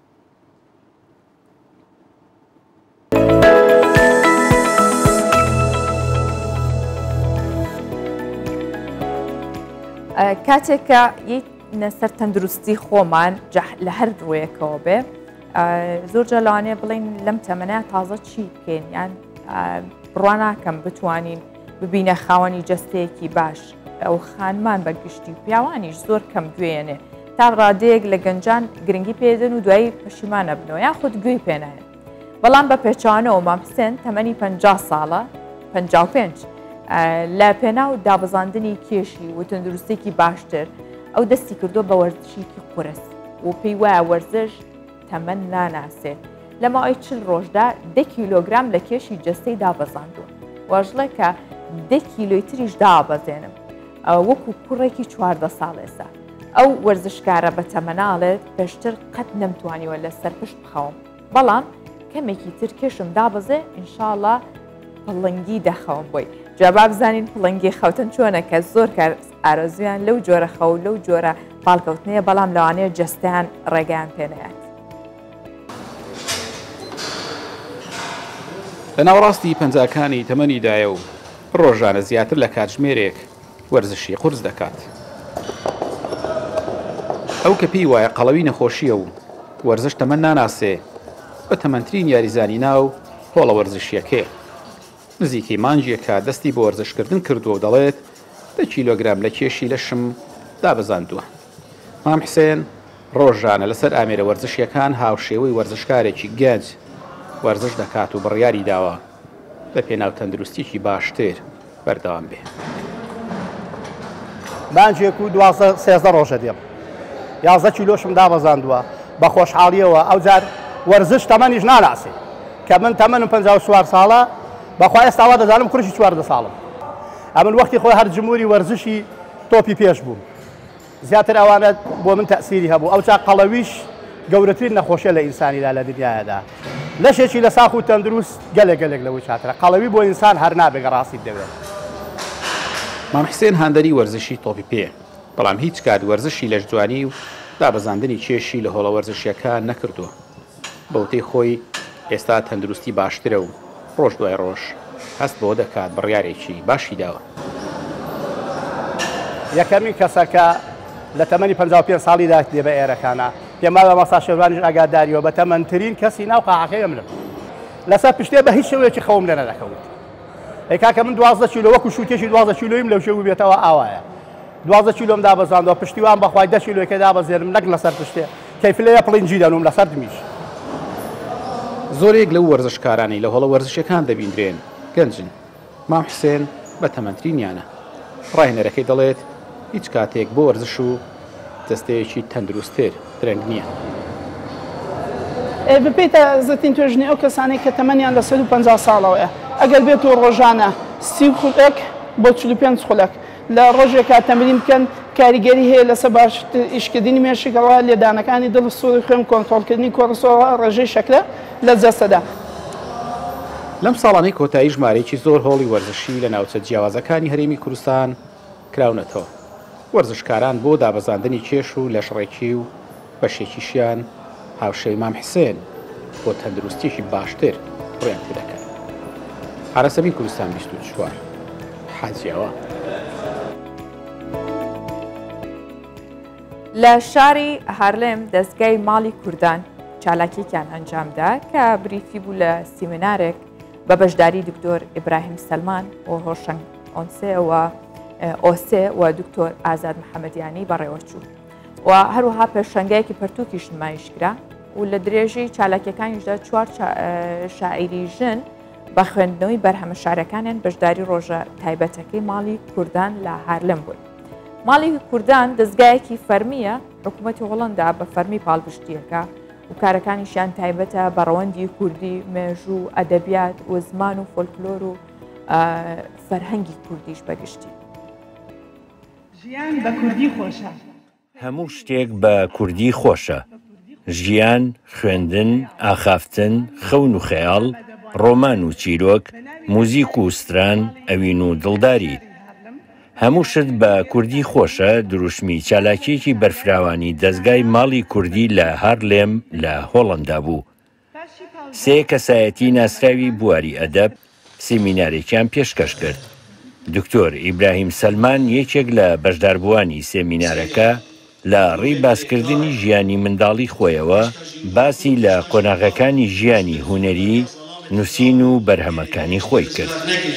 کاتێککە سەر تەندروستی خۆمان لە هەر ڕوەیەکەوە بێ زۆرجە لەوانەیە بڵین لەم تەمەنە تازە چی بکەین یان بڕوا ناکەم بتوانین ببینە خاوەنی جەستەیەکی باش ئەو خانمان بە گشتی و پیاوانیش زۆر کەم گوێنێ تا ڕادەیەک لە گەنجان گرنگی پێدەن و دوایی پەشیمانە بنەوە یان خودت گوێی پێنایە بەڵام بە پێچوانەوە مام حسێن تەمەنی 50 ساڵە 55 لە پێناو دابەزاندنی کێشی و تەندروستێکی باشتر ئەو دەستی کردو بە وەرزشێکی قورس و پێی وایە وەرزش تەمەن ناناسێ لە ماوەی 40 ڕۆژدا 10 کیلۆگرام لە کێشی جەستەی دابەزاندووە وەژڵێ کە 10 کیلۆی تریش دابەزێنم وەکو کوڕێکی 14 ساڵێسا ئەو وەرزشکارە بە تەمەناڵێت پێشتر قەت نەمتوانیوە لەسەر پشت بخەوم بەڵام کەمێکی تر کێشم دابەزێ ئینشاڵڵا پڵنگی دەخەوم بۆی جواب بزانین پڵنگی خەوتن چۆنە کە زۆر کار ئارەزویان لەو جۆرە خەو لەو جۆرە پاڵکەوتنەیە بەڵام لەوانەیە جەستیان ڕێگەیان پێنەیات لە ناوەڕاستی پەنجاکانی تەمەنیدایە و ڕۆژانە زیاتر لە کاتژمێرێک وەرزشی قورس دەکات ئەو کە پێی وایە قەڵەوی نەخۆشیە و وەرزش تەمەن ناناسێ بە تەمەنترین یاریزانی ناو هۆڵە وەرزشیەکەی نزیکەی مانجیەکە دەستی بۆ وەرزشکردن کردووە و دەڵێت 10 کیلۆگرام لە کێشی لەشم دابەزاندووە مام حسێن ڕۆژانە لەسەر ئامێرە وەرزشیەکان هاوشێوەی وەرزشکارێکی گەنج وەرزش دەکات و بڕیاری داوە بە پێناو تەندروستیکی باشتر بەردەوام بێ مانجێک و 13 ڕۆژە دێم 11 کیلۆشم دابەزاندووە بە خۆشحاڵیەوە ئەو جار وەرزش تەمەنیش ناناسێ کە من تەمەنم 54 ساڵە بەخوا ئێستاوا دەزانم کوڕیشی 14 ساڵم ئەمن وەختی خۆی هەر جمهوری وەرزشی تۆپی پێش بووم زیاتر ئەوانە بۆ من تەسیری هەبوو ئەو چا قەڵەویش گەورەترین نەخۆشیە لە ئینسانیدا لە دنیادا لەشێکی لە ساخ و تەندروست گەلێک لەوەی چاترە قەڵەوی بۆ ئینسان هەر نابێگە ڕاستی دەوێت مام حسێن هەندەری وەرزشی تۆپی پێ بەڵام هیچ کات وەرزشی لەش جوانی و دابەزاندنی کێشی لە هۆڵە وەرزشیەکان نەکردووە بەوتەی خۆی ئێستا تەندروستی باشترە و ڕۆژ دوای ڕۆژ هەست بۆ دەکات بڕیارێکی باشی داوە یەکەمین کەسەکە لە تەمەنی 55 ساڵیدا دێ بە ئێرەکانە پێماوە مەسا شێوانیش ئاگاداریەوە بە تەمەنترین کەسی ناو قاعەکەی منم لەسەر پشتێ بە هیچ شێوەیەکی خەوم لێ نەدەکەوت ئەی کاکە من 12 کیلۆ وەکو شوکێکی 12 کیلۆیم لەو شێو بێتەوە ئاوایە 12 کیلۆم دابەزاندەوە پشتیوان بەخوای 10 کیلۆیەکە دابەزێنم نەک لەسەر پشتێ کەیفلەیە پڵنجی دەنوم لەسەر دمیش زۆرێک لەو وەرزشکارانی لە هۆڵە وەرزشەکان دەبیندرێن گەنجن مام حسێن بە تەمەنترینیانە ڕاهێنەرەکەی دەڵێت هیچ کاتێک بۆ وەرزش و دەستەیەکی تەندروستتر درەنگ نییە بپێتە زەتین توێژنی ئەو کەسانەی کە تەمەنیان لە 150 ساڵەوەیە ئەگەر بێتەوە ڕۆژانە 30 خولێک بۆ 45 خولێک لە ڕۆژێکا تەمرین بکەن کاریگەری هەیە لەسەر باش ئیشکردنی مێشکەوە لێدانەکانی دڵ سووری خوێن کۆنتڕۆلکردنی کۆرسۆڵ ڕێژەی شەکرە لە جەستەدا لەم ساڵانەی کۆتایی ژمارەیەکی زۆر هۆڵی وەرزشی لە ناوچە جیاوازەکانی هەرێمی کوردستان کراونەتەوە وەرزشکاران بۆ دابەزاندنی کێش و لەشڕێکی و بەشێکیشیان هاوشەی مام حسێن بۆ تەندروستیشی باشتر ڕێیان پێ دەکەن عرەسەبی کوردستان 24 حاجیەوە. لە شاری هەرلێم دەستگای ماڵی کوردان چالاکییان ئەنجامدا کە بریفی بوو لە سیمینارێک بە بەشداری دکتۆر ئیبراهیم سەلمان و هۆشنگ ئۆسێ و دکتۆر ئازاد محەممەدیانی بەڕێوەچوو و هەروەها پێشەنگایەکی پەرتووکیش نمایشکرا و لە درێژەی چالاکیەکانیشدا 4 شاعیری ژن بە خوێندنەوەی بەرهەمە شارەکانیان بەشداری ڕۆژە تایبەتەکەی ماڵی کوردان لە هەرلێم بوون. ماڵی کوردان دەستگایەکی فەرمیە حکوومەتی هۆڵەندا بە فەرمی پاڵپشتیەکە و کارەکانیشیان تایبەتە بە ڕەوەندی کوردی، مێژوو، ئەدەبیات و زمان و فۆلکلۆر و فەرهەنگی کوردیش بەگشتی. ژیان بە کوردی خۆشە. هەموو شتێک بە کوردی خۆشە. ژیان، خوێندن، ئاخافتن، خەون و خەیاڵ، ڕۆمان و چیرۆک، موزیک و ستران، ئەوین و دڵداری. هەموو شت بە کوردی خۆشە دروشمی چالاکیەکی بەرفراوانی دەستگای ماڵی کوردی لە هەرلێم لە هۆڵەندا بوو. 3 کەسایەتی ناسراوی بواری ئەدەب سیمینارێکیان پێشکەش کرد. دکتۆر ئیبراهیم سەلمان یەکێک لە بەشداربووانی سێمینارەکە لە ڕێی باسکردنی ژیانی منداڵی خۆیەوە باسی لە قۆناغەکانی ژیانی هونەری، نووسین و بەرهەمەکانی خۆی کرد.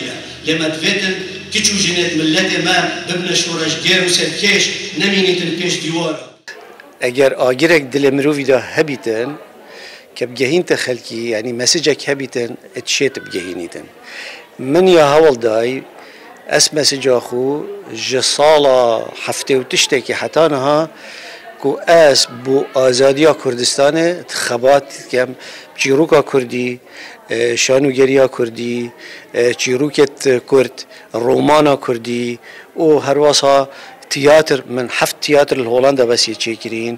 کچ و ژنێت ملەتێ ما ببنە شۆڕەشگێر و سەرکێش نەمینێتن پێش دیوارە. ئەگەر ئاگرێک دلێ مرۆڤیدا هەبیتن کە بگەهینتە خەلکی ینی مەسجێک هەبیتن ئەتشێتە بگەهینیتن. من یا هەوڵدای ئەس مەسجاخو ژە ساڵە هەفتێ و تشتێکی حتانەها کو ئەس بۆ ئازادیا کوردستانێ خەبات کەم چیرۆکا کوردی، شانوگەریە کوردی، چیرۆکێت کورد، ڕۆمانە کوردی و هەروەسا تیاتر من 7 تیاتر لە هۆڵەندا بەسی چێکرین،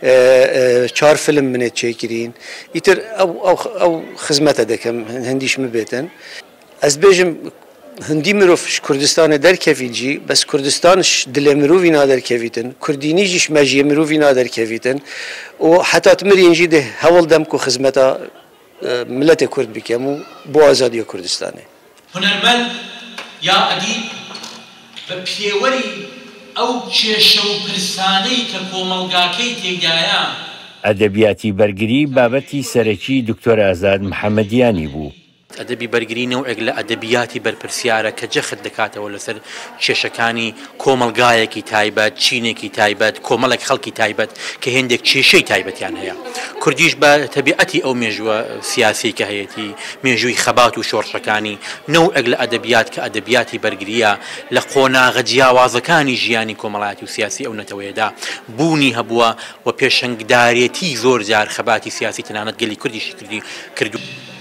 4 فیلم منێت چێکرین، ئیتر ئەو خزمەتە دەکەم هەندیش مبێتن. ئەس بێژم هەندی مرۆڤ کوردستانە دەرکەویتجی بەس کوردستانش دلێ مرۆڤی نادەرکەویتن، کوردینیژیش مەژیە مرۆڤی نادەرکەویتن و حتا تمرینجی دێ هەوڵ دەم کو خزمەتە ملەتێ کورد بکەم و بۆ ئازادیە کوردستانێ. هونەرمەند یا ئەدیب بە پێوەری ئەو کێشە و پرسانەی کە کۆمەڵگاکەی تێدایە ئەدەبیاتی بەرگری بابەتی سەرەکی دکتۆر ئازاد محەممەدیانی بوو. ئەدەبی بەرگرینەوە لە ئەدەبیاتی بەرپرسیارە کە جەخت دەکاتەوە لەسەر کێشەکانی کۆمەلگایەکی تایبەت، چینێکی تایبەت، کۆمەڵێک خەڵکی تایبەت کە هێندێک کێشەی تایبەتیان هەیە. کوردیش بە تەبیعەتی ئەو مێژووە سیاسی کە هەیەی مێژووی خەبات و شۆڕشەکانی نەوەک لە ئەدەبیات کە ئەدەبیاتی بەرگریە لە قۆناغە جیاوازەکانی ژیانی کۆمەڵایەتی و سیاسی ئەو نەتەوەیەدا بوونی هەبووە و پێشەنگدارێتی زۆر جار خەباتی سیاسی تەنانەت گەلی کوردیشی کردو.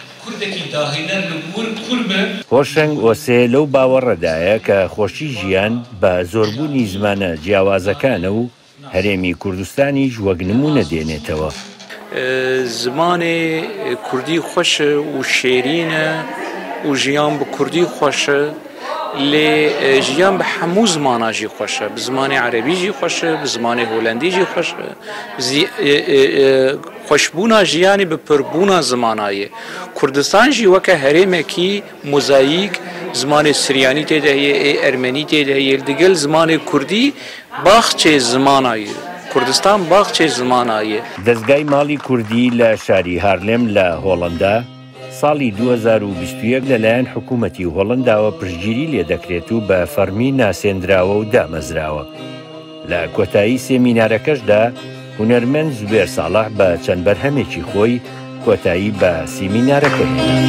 هۆشنگ ئۆسێ لەو باوەڕەدایە کە خۆشی ژیان بە زۆربوونی زمانە جیاوازەکانە و هەرێمی کوردستانیش وەک نمونە دێنێتەوە. زمانی کوردی خۆشە و شێرینە و ژیان بە کوردی خۆشە لێ ژیان بە هەموو زماناژی خۆشە، بە زمانی عەرەبیژی خۆشە، بە زمانی هۆلەندیژی خۆشە، خۆشبوونا ژیانی بە پڕبوونا زمانایە. کوردستانژی وەکە هەرێمێکی مۆزاییک زمانی سریانی تێدا هەیە، ئەرمەنی تێدا هەیە، دەگەل زمانی کوردی باخچێ زمانایە. کوردستان باخچێ زمانایە. دەستگای ماڵی کوردی لە شاری هەرلێم لە هۆڵەندا ساڵی 2021 لەلایەن حکوومەتی هۆڵەنداوە پشتگیری لێ دەکرێت و بە فەرمی ناسێنراوە و دامەزراوە. لە کۆتایی سێمینارەکەشدا هونەرمەند زوبێر ساڵح بە چەند بەرهەمێکی خۆی کۆتایی بە سیمینارەکە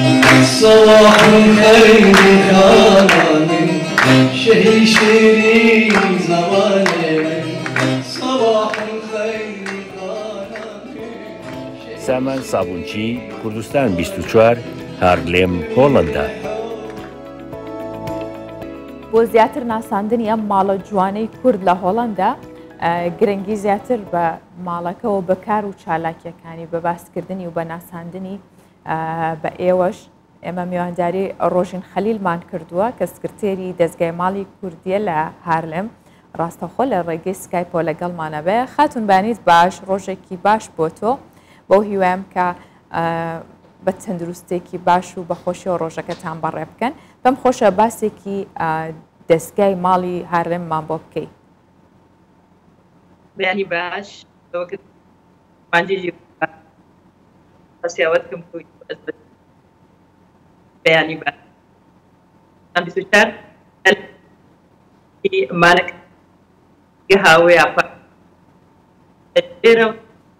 سامان سابونچی، کوردستان 24 هەرلێم هۆڵەندا. بۆ زیاتر ناساندنی ئەم ماڵە جوانەی کورد لە هۆڵەندا گرنگی زیاتر بە ماڵەکەەوە بەکار و چالاکیەکانی بە باسکردنی و بە ناساندنی بە ئێوەش ئێمە میوانداری ڕۆژین خەلیلمان کردووە کە سکرتێری دەستگای ماڵی کوردیە لە هەرلێم. ڕاستەخۆ لە ڕێگەی سکایپۆ لەگەڵمانە بێ. خاتون بانیت باش، ڕۆژێکی باش بۆ تۆ بۆ هیوایم کە بە تەندروستێکی باش و بەخۆشی و ڕۆژەکەتان بەڕێ بکەن بەم خۆشە باسێکی دەستگای ماڵی هارلێممان بۆ بکەیت. بەیانی باش مانجێژی سیاوەتکەم بەیانی باش مالک هاوەیە لێرە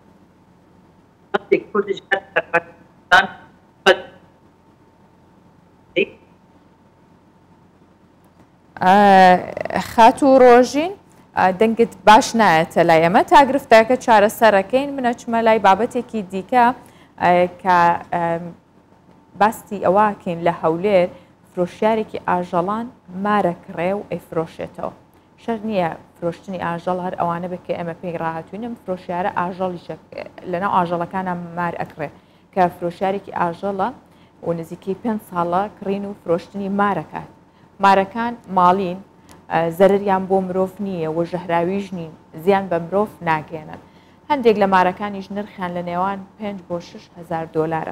خات و ڕۆژین دەنگت باش نایەتە لای ئەمە تا گرفتەکە چارەسەرەکەین منە چمە لای بابەتێکی دیکە کە باستی ئەوواکەین لە هەولێر فرۆشیارێکی ئاژەڵان مارەکڕێ و ئەیفرۆشێتەوە شەر نییە فرۆشتنی ئاژەڵ هەر ئەوانە بکە ئەمە پێی ڕاهاتوینم فرۆشیارە ئاژەڵی لەناو ئاژەڵەکانە مار ئەکڕێ کە فرۆشیارێکی ئاژەڵە و نزیکەی 5 ساڵە کڕین و فرۆشتنی مارەکات مارەکان ماڵین زەرریان بۆ مرۆڤ نییە و ژەهراویش نین زیان بە مرۆڤ ناگێنن هەندێک لە مارەکانیش نرخیان لە نێوان 5 بۆ 6,000 دۆلارە.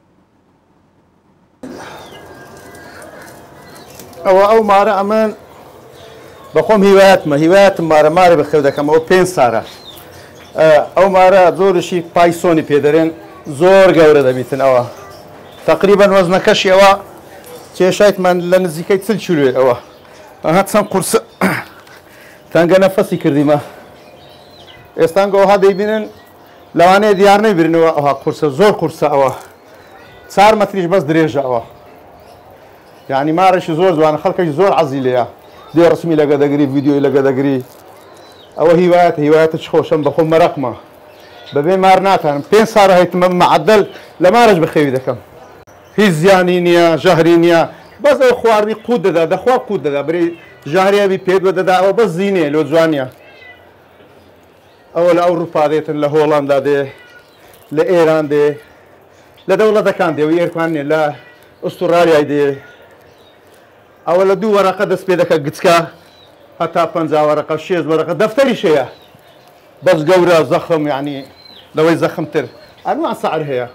ئەو مارە ئەمن بەخۆم هیوایەتم مارە بەخێو دەکەم ئەو 5 سارە ئەو مارە زۆرشی پایسۆنی پێدەرێن زۆر گەورە دەبیتن ئەوە تقریبان وەزنەکەشی ئەوە کێشایتمان لە نزیکەی 40 کیلۆ ئەوە ئەها چەند قورسە تەنگە نەفەسی کردیمە ئێستانگەوەها دەیبینن لەوانەیە دیار نەبیرنەوە ئەوها قورسە زۆر قورسە ئەوە 4 مەتریش بەس درێژە ئەوە یعنی مارەشی زۆر جوانە خەڵکەی زۆر عەزی لێیە دێ ڕسمی لەگە دەگری ڤیدیۆی لەگە دەگری ئەوە هیوایەتە چ خۆشەم بەخۆم مەرەقمە بەبێ مار ناتانم 5 ساڵە هەیتمە مەعەدەل لە مارەش بەخێوی دەکەم هیچ زیانی نییە ژەهری نییە بەس ئەو خواردنی قوت دەدا دەخوا قوت دەدا برێ ژاهریابی پێدوە دەدا ئەوە بەس زیینێ لۆ جوانیە ئەوە لە ئەوروپا دێتن لە هۆڵاندا دێ لە ئێران دێ لە دەوڵەتەکان دێ و ئێرکوانێ لە ئوستورالیای دێ ئەوە لە 2 وەرەقە دەست پێ دەکە گچکە هەتا 50 وەرەقە 6 وەرەقە دەفتەریش هەیە بەس گەورە زەخم یعنی لەوەی زەخمتر ئەنوان سعر هەیە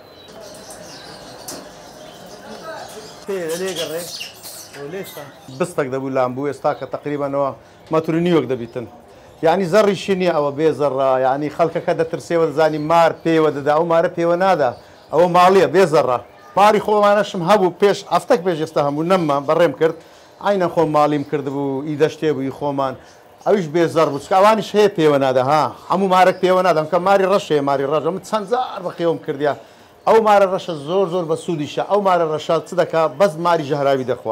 بستێک دەبوو لام بوو ئێستا کە تقریبانەوە مەتر نیوەک دەبیتن یعنی زەڕیشی نییە ئەوە بێزەڕە یعنی خەڵکەکە دەترسێوە دەزانی مار پێوە دەدا ئەو مارە پێوە نادا ئەوە ماڵیە بێزەڕە ماری خۆمانەشم هەبوو پێش هەفتێک پێش ئێستا هەموو نەممە بەڕێم کرد ئاینە خۆم ماڵیم کردبوو ئیدەشتێ بووی خۆمان ئەویش بێزەڕ بوو ئەوانیش هەیە پێوە نادا ها هەموو مارێک پێوە نادەم کە ماری ڕەشەیە ماری ڕەژە من چەند جار بەخێوم کردیا ئەو مارە ڕەشە زۆر بە سوودیشە ئەو مارە ڕەشە چ دەکا بەس ماری ژەهراوی دەخوا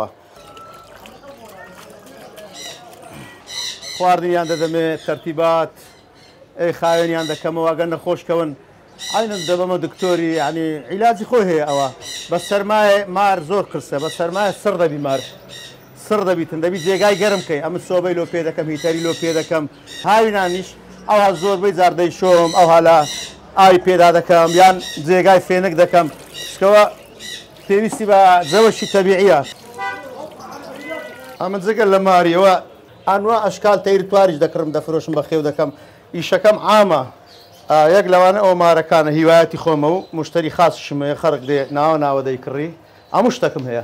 خواردنیان دەدەمێت تەرتیبات ئەی خاوێنیان دەکەمەوە ئەگەر نەخۆشکەون عینم دەبەمە دکتۆری ینی عیلاجی خۆی هەیە ئەوە بە سەرمایە مار زۆر قرسە بە سەرمایە سڕ دەبی مار سڕ دەبیتن دەبی جێگای گەرمکەی ئەمە سۆبەی لۆ پێ دەکەم هیتەری لۆ پێ دەکەم هاوینانیش ئەوها زۆربەی جاردەی شۆم ئەوها لە ئاوی پێدا دەکەم یان جێگای فێنک دەکەم شکەوە پێویستی بە جەوەشی تەبیعیە ئەمە جگەل لە ماریەوە ئەنوا ئەشکال تەیر تواریش دەکڕم دەفرۆشم بە خێو دەکەم ئیشەکەم عامە یەک لەوانە ئەو مارەکانە هیوایەتی خۆمە و مشتری خاصشمەیە خەرق دێ ناوە دەیکڕی هەموو شتەکەم هەیە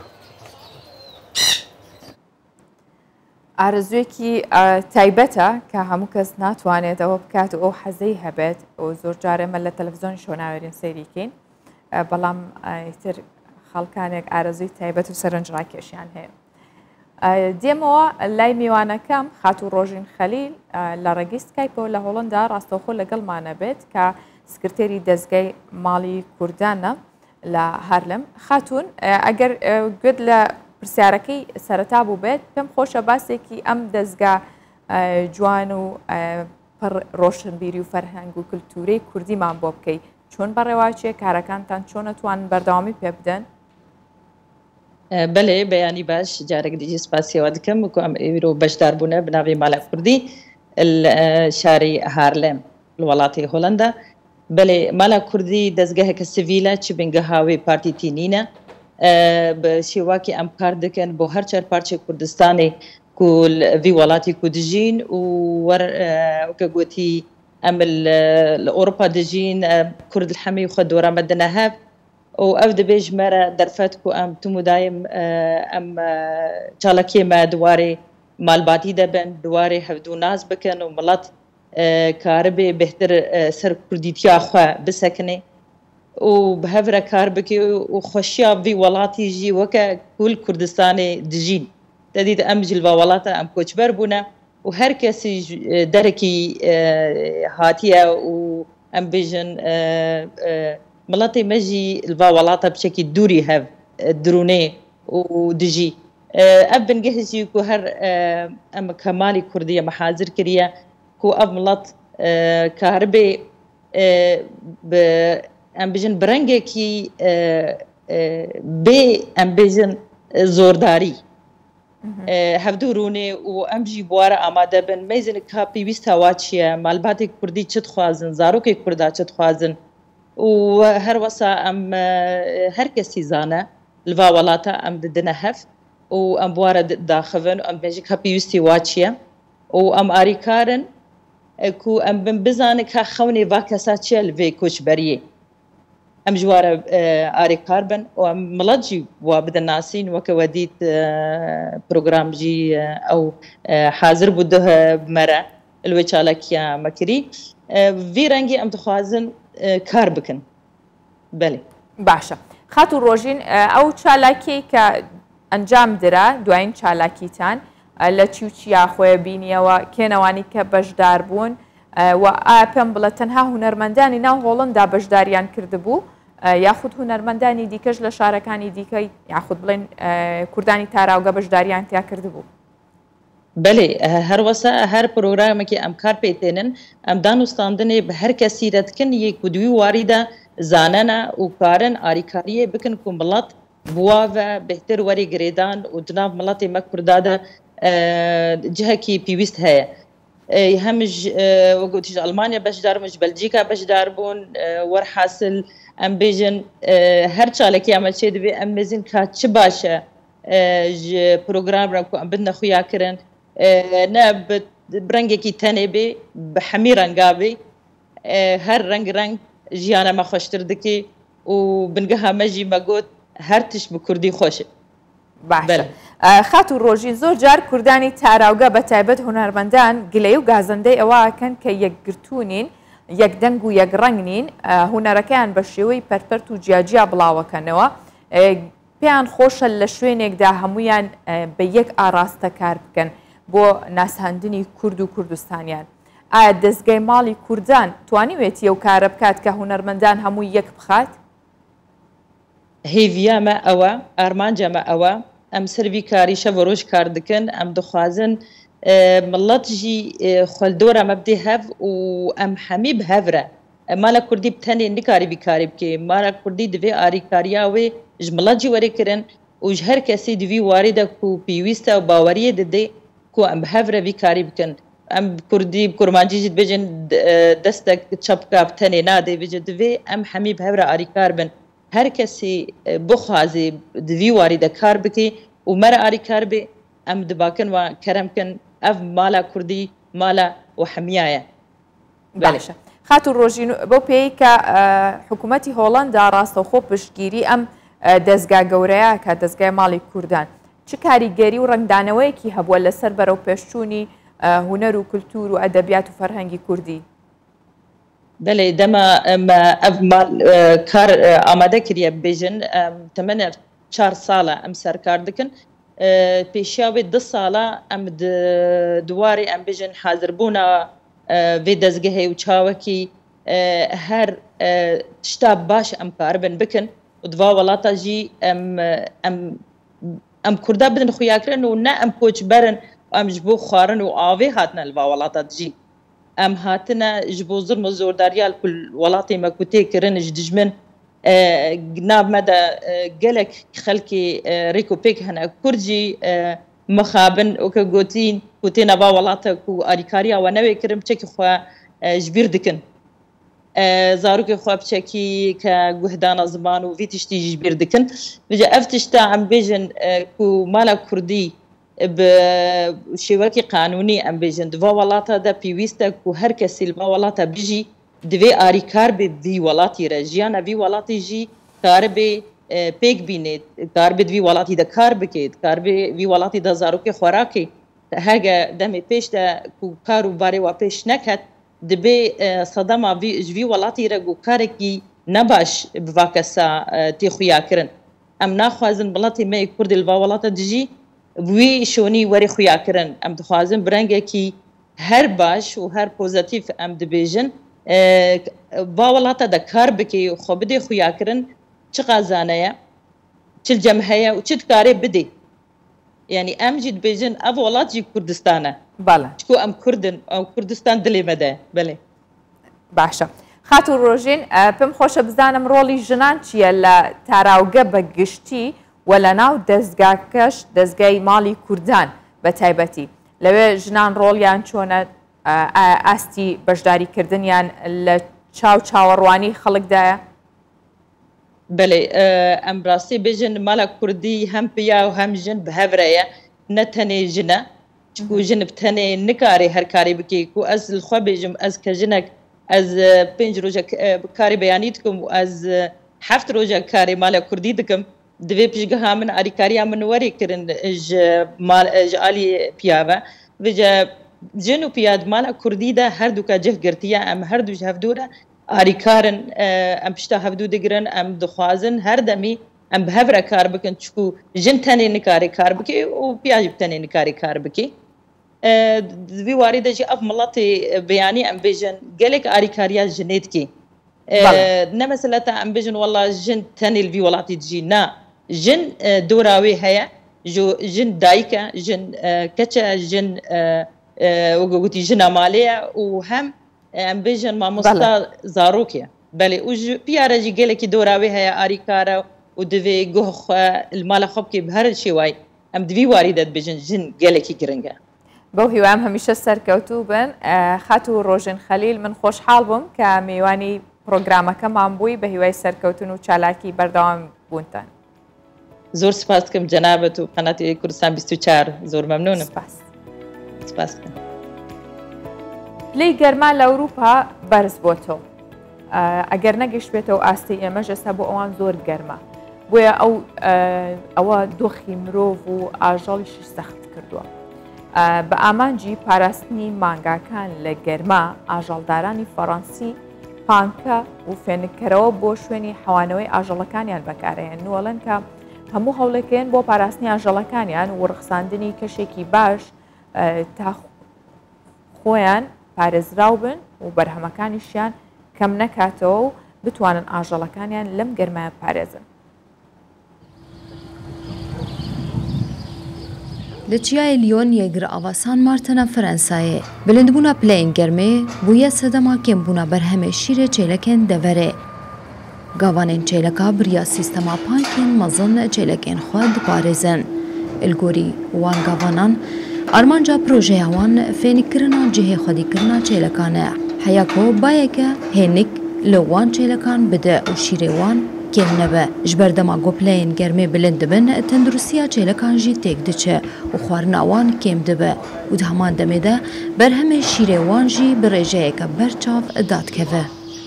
ئارزوێکی تایبەتە کە هەموو کەس ناتوانێت ئەوە بکات و ئەو حەزەی هەبێت و زۆر جارێمە لە تەلەڤیزۆن شۆناوێرین سەیریکەین بەڵام تر خەڵکانێک ئارزوی تایبەت و سەرنجڕاکێشیان هەیە دێمەوە لای میوانەکەم خات و ڕۆژین خەلیل لە ڕێگەی سکایپەوە لە هۆڵندا ڕاستەوخۆ لەگەڵمانە بێت کە سکرتێری دەستگای ماڵی کوردانە لە هەرلەم خاتون ئەگەر گوێت لە پرسیارەکەی سەرەتا بوو بێت پێم خۆشە باسێکی ئەم دەستگا جوان و پڕ ڕۆشنبیری و فەرهەنگ و کللتورەی کوردیمان بۆ بکەیت چۆن بەڕێواچێ کارەکانتان چۆن نەتوانن بەردەوامی پێ بدەن؟ بەێ بەیانی باش جارێک دیجی سپاسیەوە دکەم وکو ئەم ئێویرۆ بەشدار بوونە بناوی ماڵە کوردی شاری هارلێم وڵاتی هۆڵندا بەێ مالا کوردی دەستگەهەکە سڤیلە چ بنگە هاوی پارتی تینینە بە شێواکی ئەم کار دەکەن بۆ هەر چەر پارچێک کوردستانی وی وڵاتی کو دژین و وەکە گوتی ئەم لە ئۆروپا دژین کورد هەمەی خۆ دۆرامە دەنەهەب و ئەو دەبێ ژمارە دەرفەت و ئەم تمودایم ئەم چاڵەکێمە دوارێ مالباتی دەبن دوارێ هەفتوو ناز بکەن و مڵەت کاربێ بهتر سەر کوردیتیا خوا بسەکنێ و بهەورە کار بکێ و خۆشییا vî وڵاتی ژی وەکە کول کوردستانê dijîn دەدیت ئەم جلوا وڵاتە ئەم کۆچبەر بوونە و هەر کەسی دەرەکی هاتیە و ئەم بێژن مڵەتی مەژی لڤا وڵاتە بچێکی دووری هەv درونێ و dijî ئەv بنگehîjî ku her em kemalî Kurdî em hazir kiriye ku ev milet karibê em bêjin bi rengekî bê em bêjin zordarî hevdû rûnê û em jî bi ware amade bin mêzin ka pêwîst hewa çi ye malbatê Kurdî çi dixwazin zarokê Kurda çi dixwazin û her wesa em her kesî zane li va welata em didine hev û em bi ware daxivin û em bêjin ka pêwîstî wa çi ye û em arîkarin ku em bin bizanin ka xewnê va kesa çi ye li vê koçberiyê em ji ware arîkar bin û em milet jî wa bidin nasîn weke wedît program jî ew hazir bû duh mere li wê çalakiya me kirî vî rengî em dixwazin kar bikin belê باشە خات و ڕۆژین ئەو چالاکی کە ئەنجام درا دوایین چالاکیتان لە چی و چیا خۆی بینیەوە کێنەوانی کە بەشدار بوون و پێم بڵێ تەنها هونەرمەندانی ناو هۆڵندا بەشداریان کردبوو یاخود هونەرمەندانی دیکەش لە شارەکانی دیکەی یاخود بڵێن کوردانی تاراوگە بەشداریان تیا کردبوو بەێ هەروەسا هەر پرۆگرامێکی ئەم کار پێتێنن ئەم دانوستاندنێ بە هەر کەسی دەتکن یەک و دوی واریدا زانەنە و کارن ئاریکاریە بکن کو مڵەت بواە بهتر وەری گرێدان و دناو مڵەتی مە کوردادا جهەکی پێویست هەیە هەمش وەگوتیش ئەلمانیا بەشدارمش بەلجیکا بەشدار بوون وەرحاصل ئەم بێژن هەر چالێکی ئەمە چێ دەبێ ئەم مێزین کات چ باشە پرۆگرام ڕ ئەم بنە خویاکردن نە ڕەنگێکی تەنێ بێ بە هەمی ڕەنگابێ هەر ڕنگ ڕنگ ژیانەمە خۆشتر دکێ و بنگە هەمەژی مەگوت هەر تش بە کوردی خۆشە باشە خات و ڕۆژین زۆر جار کوردانی تاراوگە بە تایبەت هونەرمەندان گلەی و گازەندەی ئەوەکەن کە یەکگرتوونین یەکدەنگ و یەکڕەنگ نین هونەرەکەیان بە شێوەی پەرپەرت و جیاجیا بڵاوەکەنەوە پێیان خۆشە لە شوێنێکدا هەمویان بە یەک ئاراستە کار بکەن بۆ ناساندنی کورد و کوردستانیان ئایا دەستگای ماڵی کوردان توانیوێتی ئەو کارە بکات کە هونەرمەندان هەمووی یەک بخات هێڤیامە ئەوە ئارمانجەمە ئەوە ئەم سەروی کاری شەڤ ڕۆژ کار دکن ئەم دخوازن مڵەت ژی خۆلدۆرە مەبدێ هەv و ئەم هەمی بهەورە مالە کوردی بتەنێ نکاری بیکاری بکێ مالە کوردی divê ئاریکارییا wê ji miletî werêkirin û ji her kesî divî warî de ku pêwîst e û baweriyê didê ku em bi hev re vî karî bikin em kurdî kurmancî jî dibêjin destek çapka bi tenê nadê bêje divê em hemî bi hev re arîkar bin her kesî bixwazê divî warî de kar bikê û mere arîkar bê em dibakin wa kerem kin ev mala kurdî mala û hemiya ye باشە خات و ڕۆژین بۆ پێی کە حکوومەتی هۆڵندا ڕاستەوخۆ پشتگیری ئەم دەستگا گەورەیە کە دەستگای ماڵی کوردان چ کاریگەری و ڕنگدانەوەیەکی هەبووە لەسەر بەرەو پێشچوونی هونەر و کولتور و ئەدەبیات و فەرهەنگی کوردی بەێ دەما ئەv کار ئامادە کردە بێژن تەمەنە 4 ساڵە ئەم سەرکار دکن پێشیاوێ 2 ساڵە ئەم دووارێ ئەم بێژن حاضربوونا vê dezgehê û çawekî her tişta baş em karibin bikin û diva welata jî em Kurda bidin xuyakirin û ne em koçberin em ji bo xwarin û avê hatine li va welata jî em hatine ji bo zirm û zordariya ku welatê me ku tê kirin ji dijmin nav me de gelek xelkê rêkopêk hene Kurd jî mixabin weke gotîn ku tê nava welata ku arîkariya we nevê kirin biçekî xwe ji bîr dikin zarokê xwe biçekî ke guhdana ziman û vî tiştî ji bîr dikin bêje ev tişta em bêjin ku mala Kurdî bi şêwekî qanûnî em bêjin di va welata de pêwîst e ku her kesî li va welata bijî divê arîkar bê vî welatî re jiyana vî welatî jî کاربێ پێک بینێت کاربێت وی وڵاتیدا کار بکەیت کاربێ وی وڵاتیدا زارۆکێ خۆراکەی هەگە دەمێ پێشدا کار و بارێ وا پێش نەکەت دەبێ سەدەما ژوی وڵاتی رەگ و کارێکی نەباش بڤاکەسا تێخویاکردن ئەم ناخوازن وڵاتی مەی کوردی لەڤا وڵاتە دژی وی شۆنی وەری خویاکردن ئەم دخوازن برەنگێکی هەر باش و هەر پۆزەتیف ئەم دەبێژن با وڵاتە دە کار بکەی و خۆ بدێ خویاکردن چ قازانەیە چ جەم هەیە و چت کارێ بدێ یعنی ئەم جی دبێژن ئەڤ وڵاتی کوردستانە چکو ئەم کوردن ئەو کوردستان دلێ مەدە بەڵێ باشە خات و ڕۆژین پێم خۆشە بزانم ڕۆڵی ژنان چییە لە تاراوگە بە گشتی و لە ناو دەستگاکەش دەستگای ماڵی کوردان بە تایبەتی لەوێ ژنان ڕۆڵیان چۆنە ئاستی بەشداریکردنیان لە چاوەڕوانی خەڵکدایە بەێ ئەم ڕاستی بێژن ماڵە کوردی هەم پیا و هەم ژن بەهەورەیە نەتەنێ ژنە چکو ژن بتەنێ نکارێ هەر کاری بکەیت و ئەس خوا بێژم ئەس کە ژنێک ئەس 5 ڕۆژە کاری بەیانی دکم و ئەس 7 ڕۆژە کاری مالە کوردی دکم divê piştgeha min alîkariya min werê kirin ji alî piyave ve jin û piya di mala Kurdî de her duka civ girtiye em her du ji hevdû re alîkarin em pişta hevdû digirin em dixwazin her demî em bi hev re kar bikin çikû jin tenê nikarê kar bike û piya jî tenê nikarê kar bike vî warî de jî ev miletê beyanî em bêjin gelek alîkariya jinê dike ne mesela te em bêjin wala jin tenê li vî welatî dijî na jin dora wê heye jin dayîk e jin keç e jin gotî jina malê ye û hem em bêjin mamosta zarok ye belê û ji piya re jî gelekî dora wê heye alîkar e û divê guh xwe li mala xwe bikê bi her şêwayî em di vî warî de dibêjin jin gelekî giring e بەو هیوام هەمیشە سەرکەوتوو بن خەت و ڕۆژن خەلیل من خۆشحاڵ بووم کە میوانی پرۆگرامەکەمان بووی بە هیوای سەرکەوتن و چالاکی بەردەوام بوونتان زۆر سپاس دکەم جەنابەت و قەناتی کوردستان 24 زۆر مەمنونم سپاس پلەی گەرما لە ئەوروپا بەرز بۆتەوە ئەگەر نەگەشت بێتەوە ئاستی ئێمەش ئێستا بۆ ئەوان زۆر گەرمە بۆیە ئەوە دۆخی مرۆڤ و ئاژەڵیشی سەخت کردووە بە ئامانجی پاراستنی مانگاکان لە گەرما ئاژەڵدارانی فەڕەنسی پانکە و فێنکەرەوە بۆ شوێنی حەوانەوەی ئاژەڵەکانیان بەکارەیەن نوڵەن کە هەموو هەوڵەکەیان بۆ پاراستنی ئاژەڵەکانیان و ڕخساندنی کەشێکی باش تا خۆیان پارێزراو بن و بەرهەمەکانیشیان کەم نەکاتەوە و بتوانن ئاژەڵەکانیان لەم گەرمایە پارێزن لە چیای لیۆن یەکگرە ئاواسان مارتەنە فەرەنسایێ بلندبوونا پلەین گەرمێ بوویە سەدەما کێمبوونا بەرهەمێ شیرێ چێلەکێن دەڤەرێ گاوانên çêleka biriya sîstema pankên mezin çêlekên xwe diparêzin. Ilgorî wan gavanan armanca projeya wan fênîkirina cihê xwedîkirina çêlekan e. Heya ku bayeke hênik li wan çêlekan bide û şîrê wan kêm nebe. Ji ber dema goplayên germê bilind dibin, tendurustiya çêlekan jî têk diçe û xwarina wan kêm dibe. û di heman demê de berhemê şîrê wan jî bi rêjeyeke berçav dadkeve.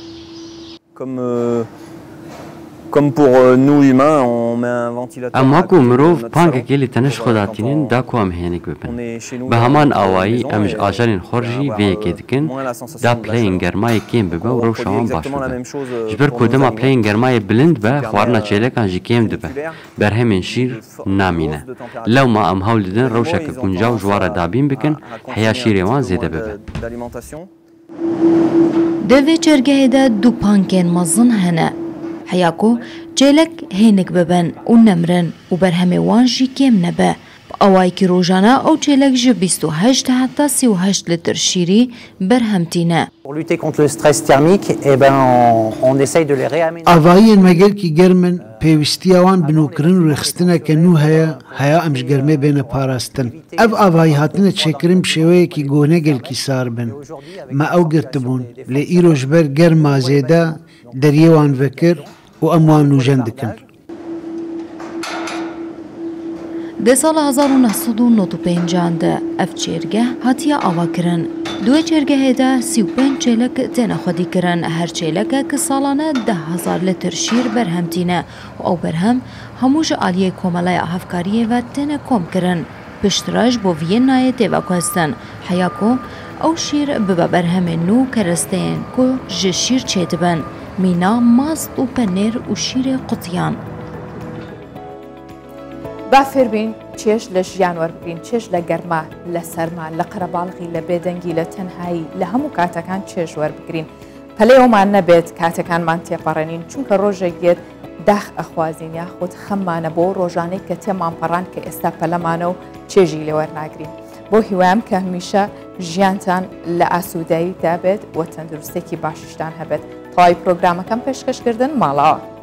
Em waku mirov pankekê li tenê ji xwe datînin da ku em hênik bibin. Bi heman awayî em ji ajalên xwe jî vê yekê dikin da pileyên germayê kêm bibe û rewşa wan baş bibe. Ji ber ku dema pileyên germayê bilind be, xwarina çêlekan jî kêm dibe. Berhemên şîr namîne. Lewma em hewl didin rewşeke guncaw ji ware dabîn bikin, heya şîrê wan zêde bibe. Di vê çergehê de du pankên mezin hene. Heya ku çêlek hênik bibin û nemirin û berhemê wan jî kêm nebe. Bi awayekî rojane ew çêlek ji 28 heta 38 litr şîrî berhemtîne. Avayên me gelkî germin pêwîstiya wan binûkirin û rêxistineke nû heye heya em ji germê bêne parastin. Ev avayî hatine çêkirin bi şêweyekî gûne gelkî sar bin. Me ew girtibûn lê îro ji ber germa zêde deriyê wan vekir û em wan nûjen dikin. Di sala 1995 de ev çêrgeh hatiye avakirin. دوای جێرگەهێدا 35 چێلەک تێنە خۆدیکردن هەر چێلەکە کە ساڵانە 10,000 لتر شیر بەرهەمتینە و ئەو بەرهەم هەمووش ئالیە کۆمەڵای هەفکاریەوە تێنە کۆمکردن پشتڕژ بۆ ڤێنایە تێڤەکوەستن حیاکۆ ئەو شیر ببە بەرهەمێن و کەرەستەیەن کۆ ژە شیر چێدبن مینا ماست و پەنێر و شیرێ قوتیان با فێربین چێش لە ژیان وەربگرین چێش لە گەرما لە سەرما لە قەرەباڵغی لە بێدەنگی لە تەنهایی لە هەموو کاتەکان چێش وەربگرین پەلەی ئەومان نەبێت کاتەکانمان تێپەڕێنین چونکە ڕۆژێک گێت داخ ئەخوازین یاخود خەممانە بۆ ڕۆژانەی کە تێمان پەڕان کە ئێستا پەلەمانە و چێژی لێوەرناگرین بۆ هیوام کە هەمیشە ژیانتان لە ئاسووداییدا بێت و تەندروستێکی باششتان هەبێت تەواوی پرۆگرامەکەم پێشکەشکردن ماڵەوە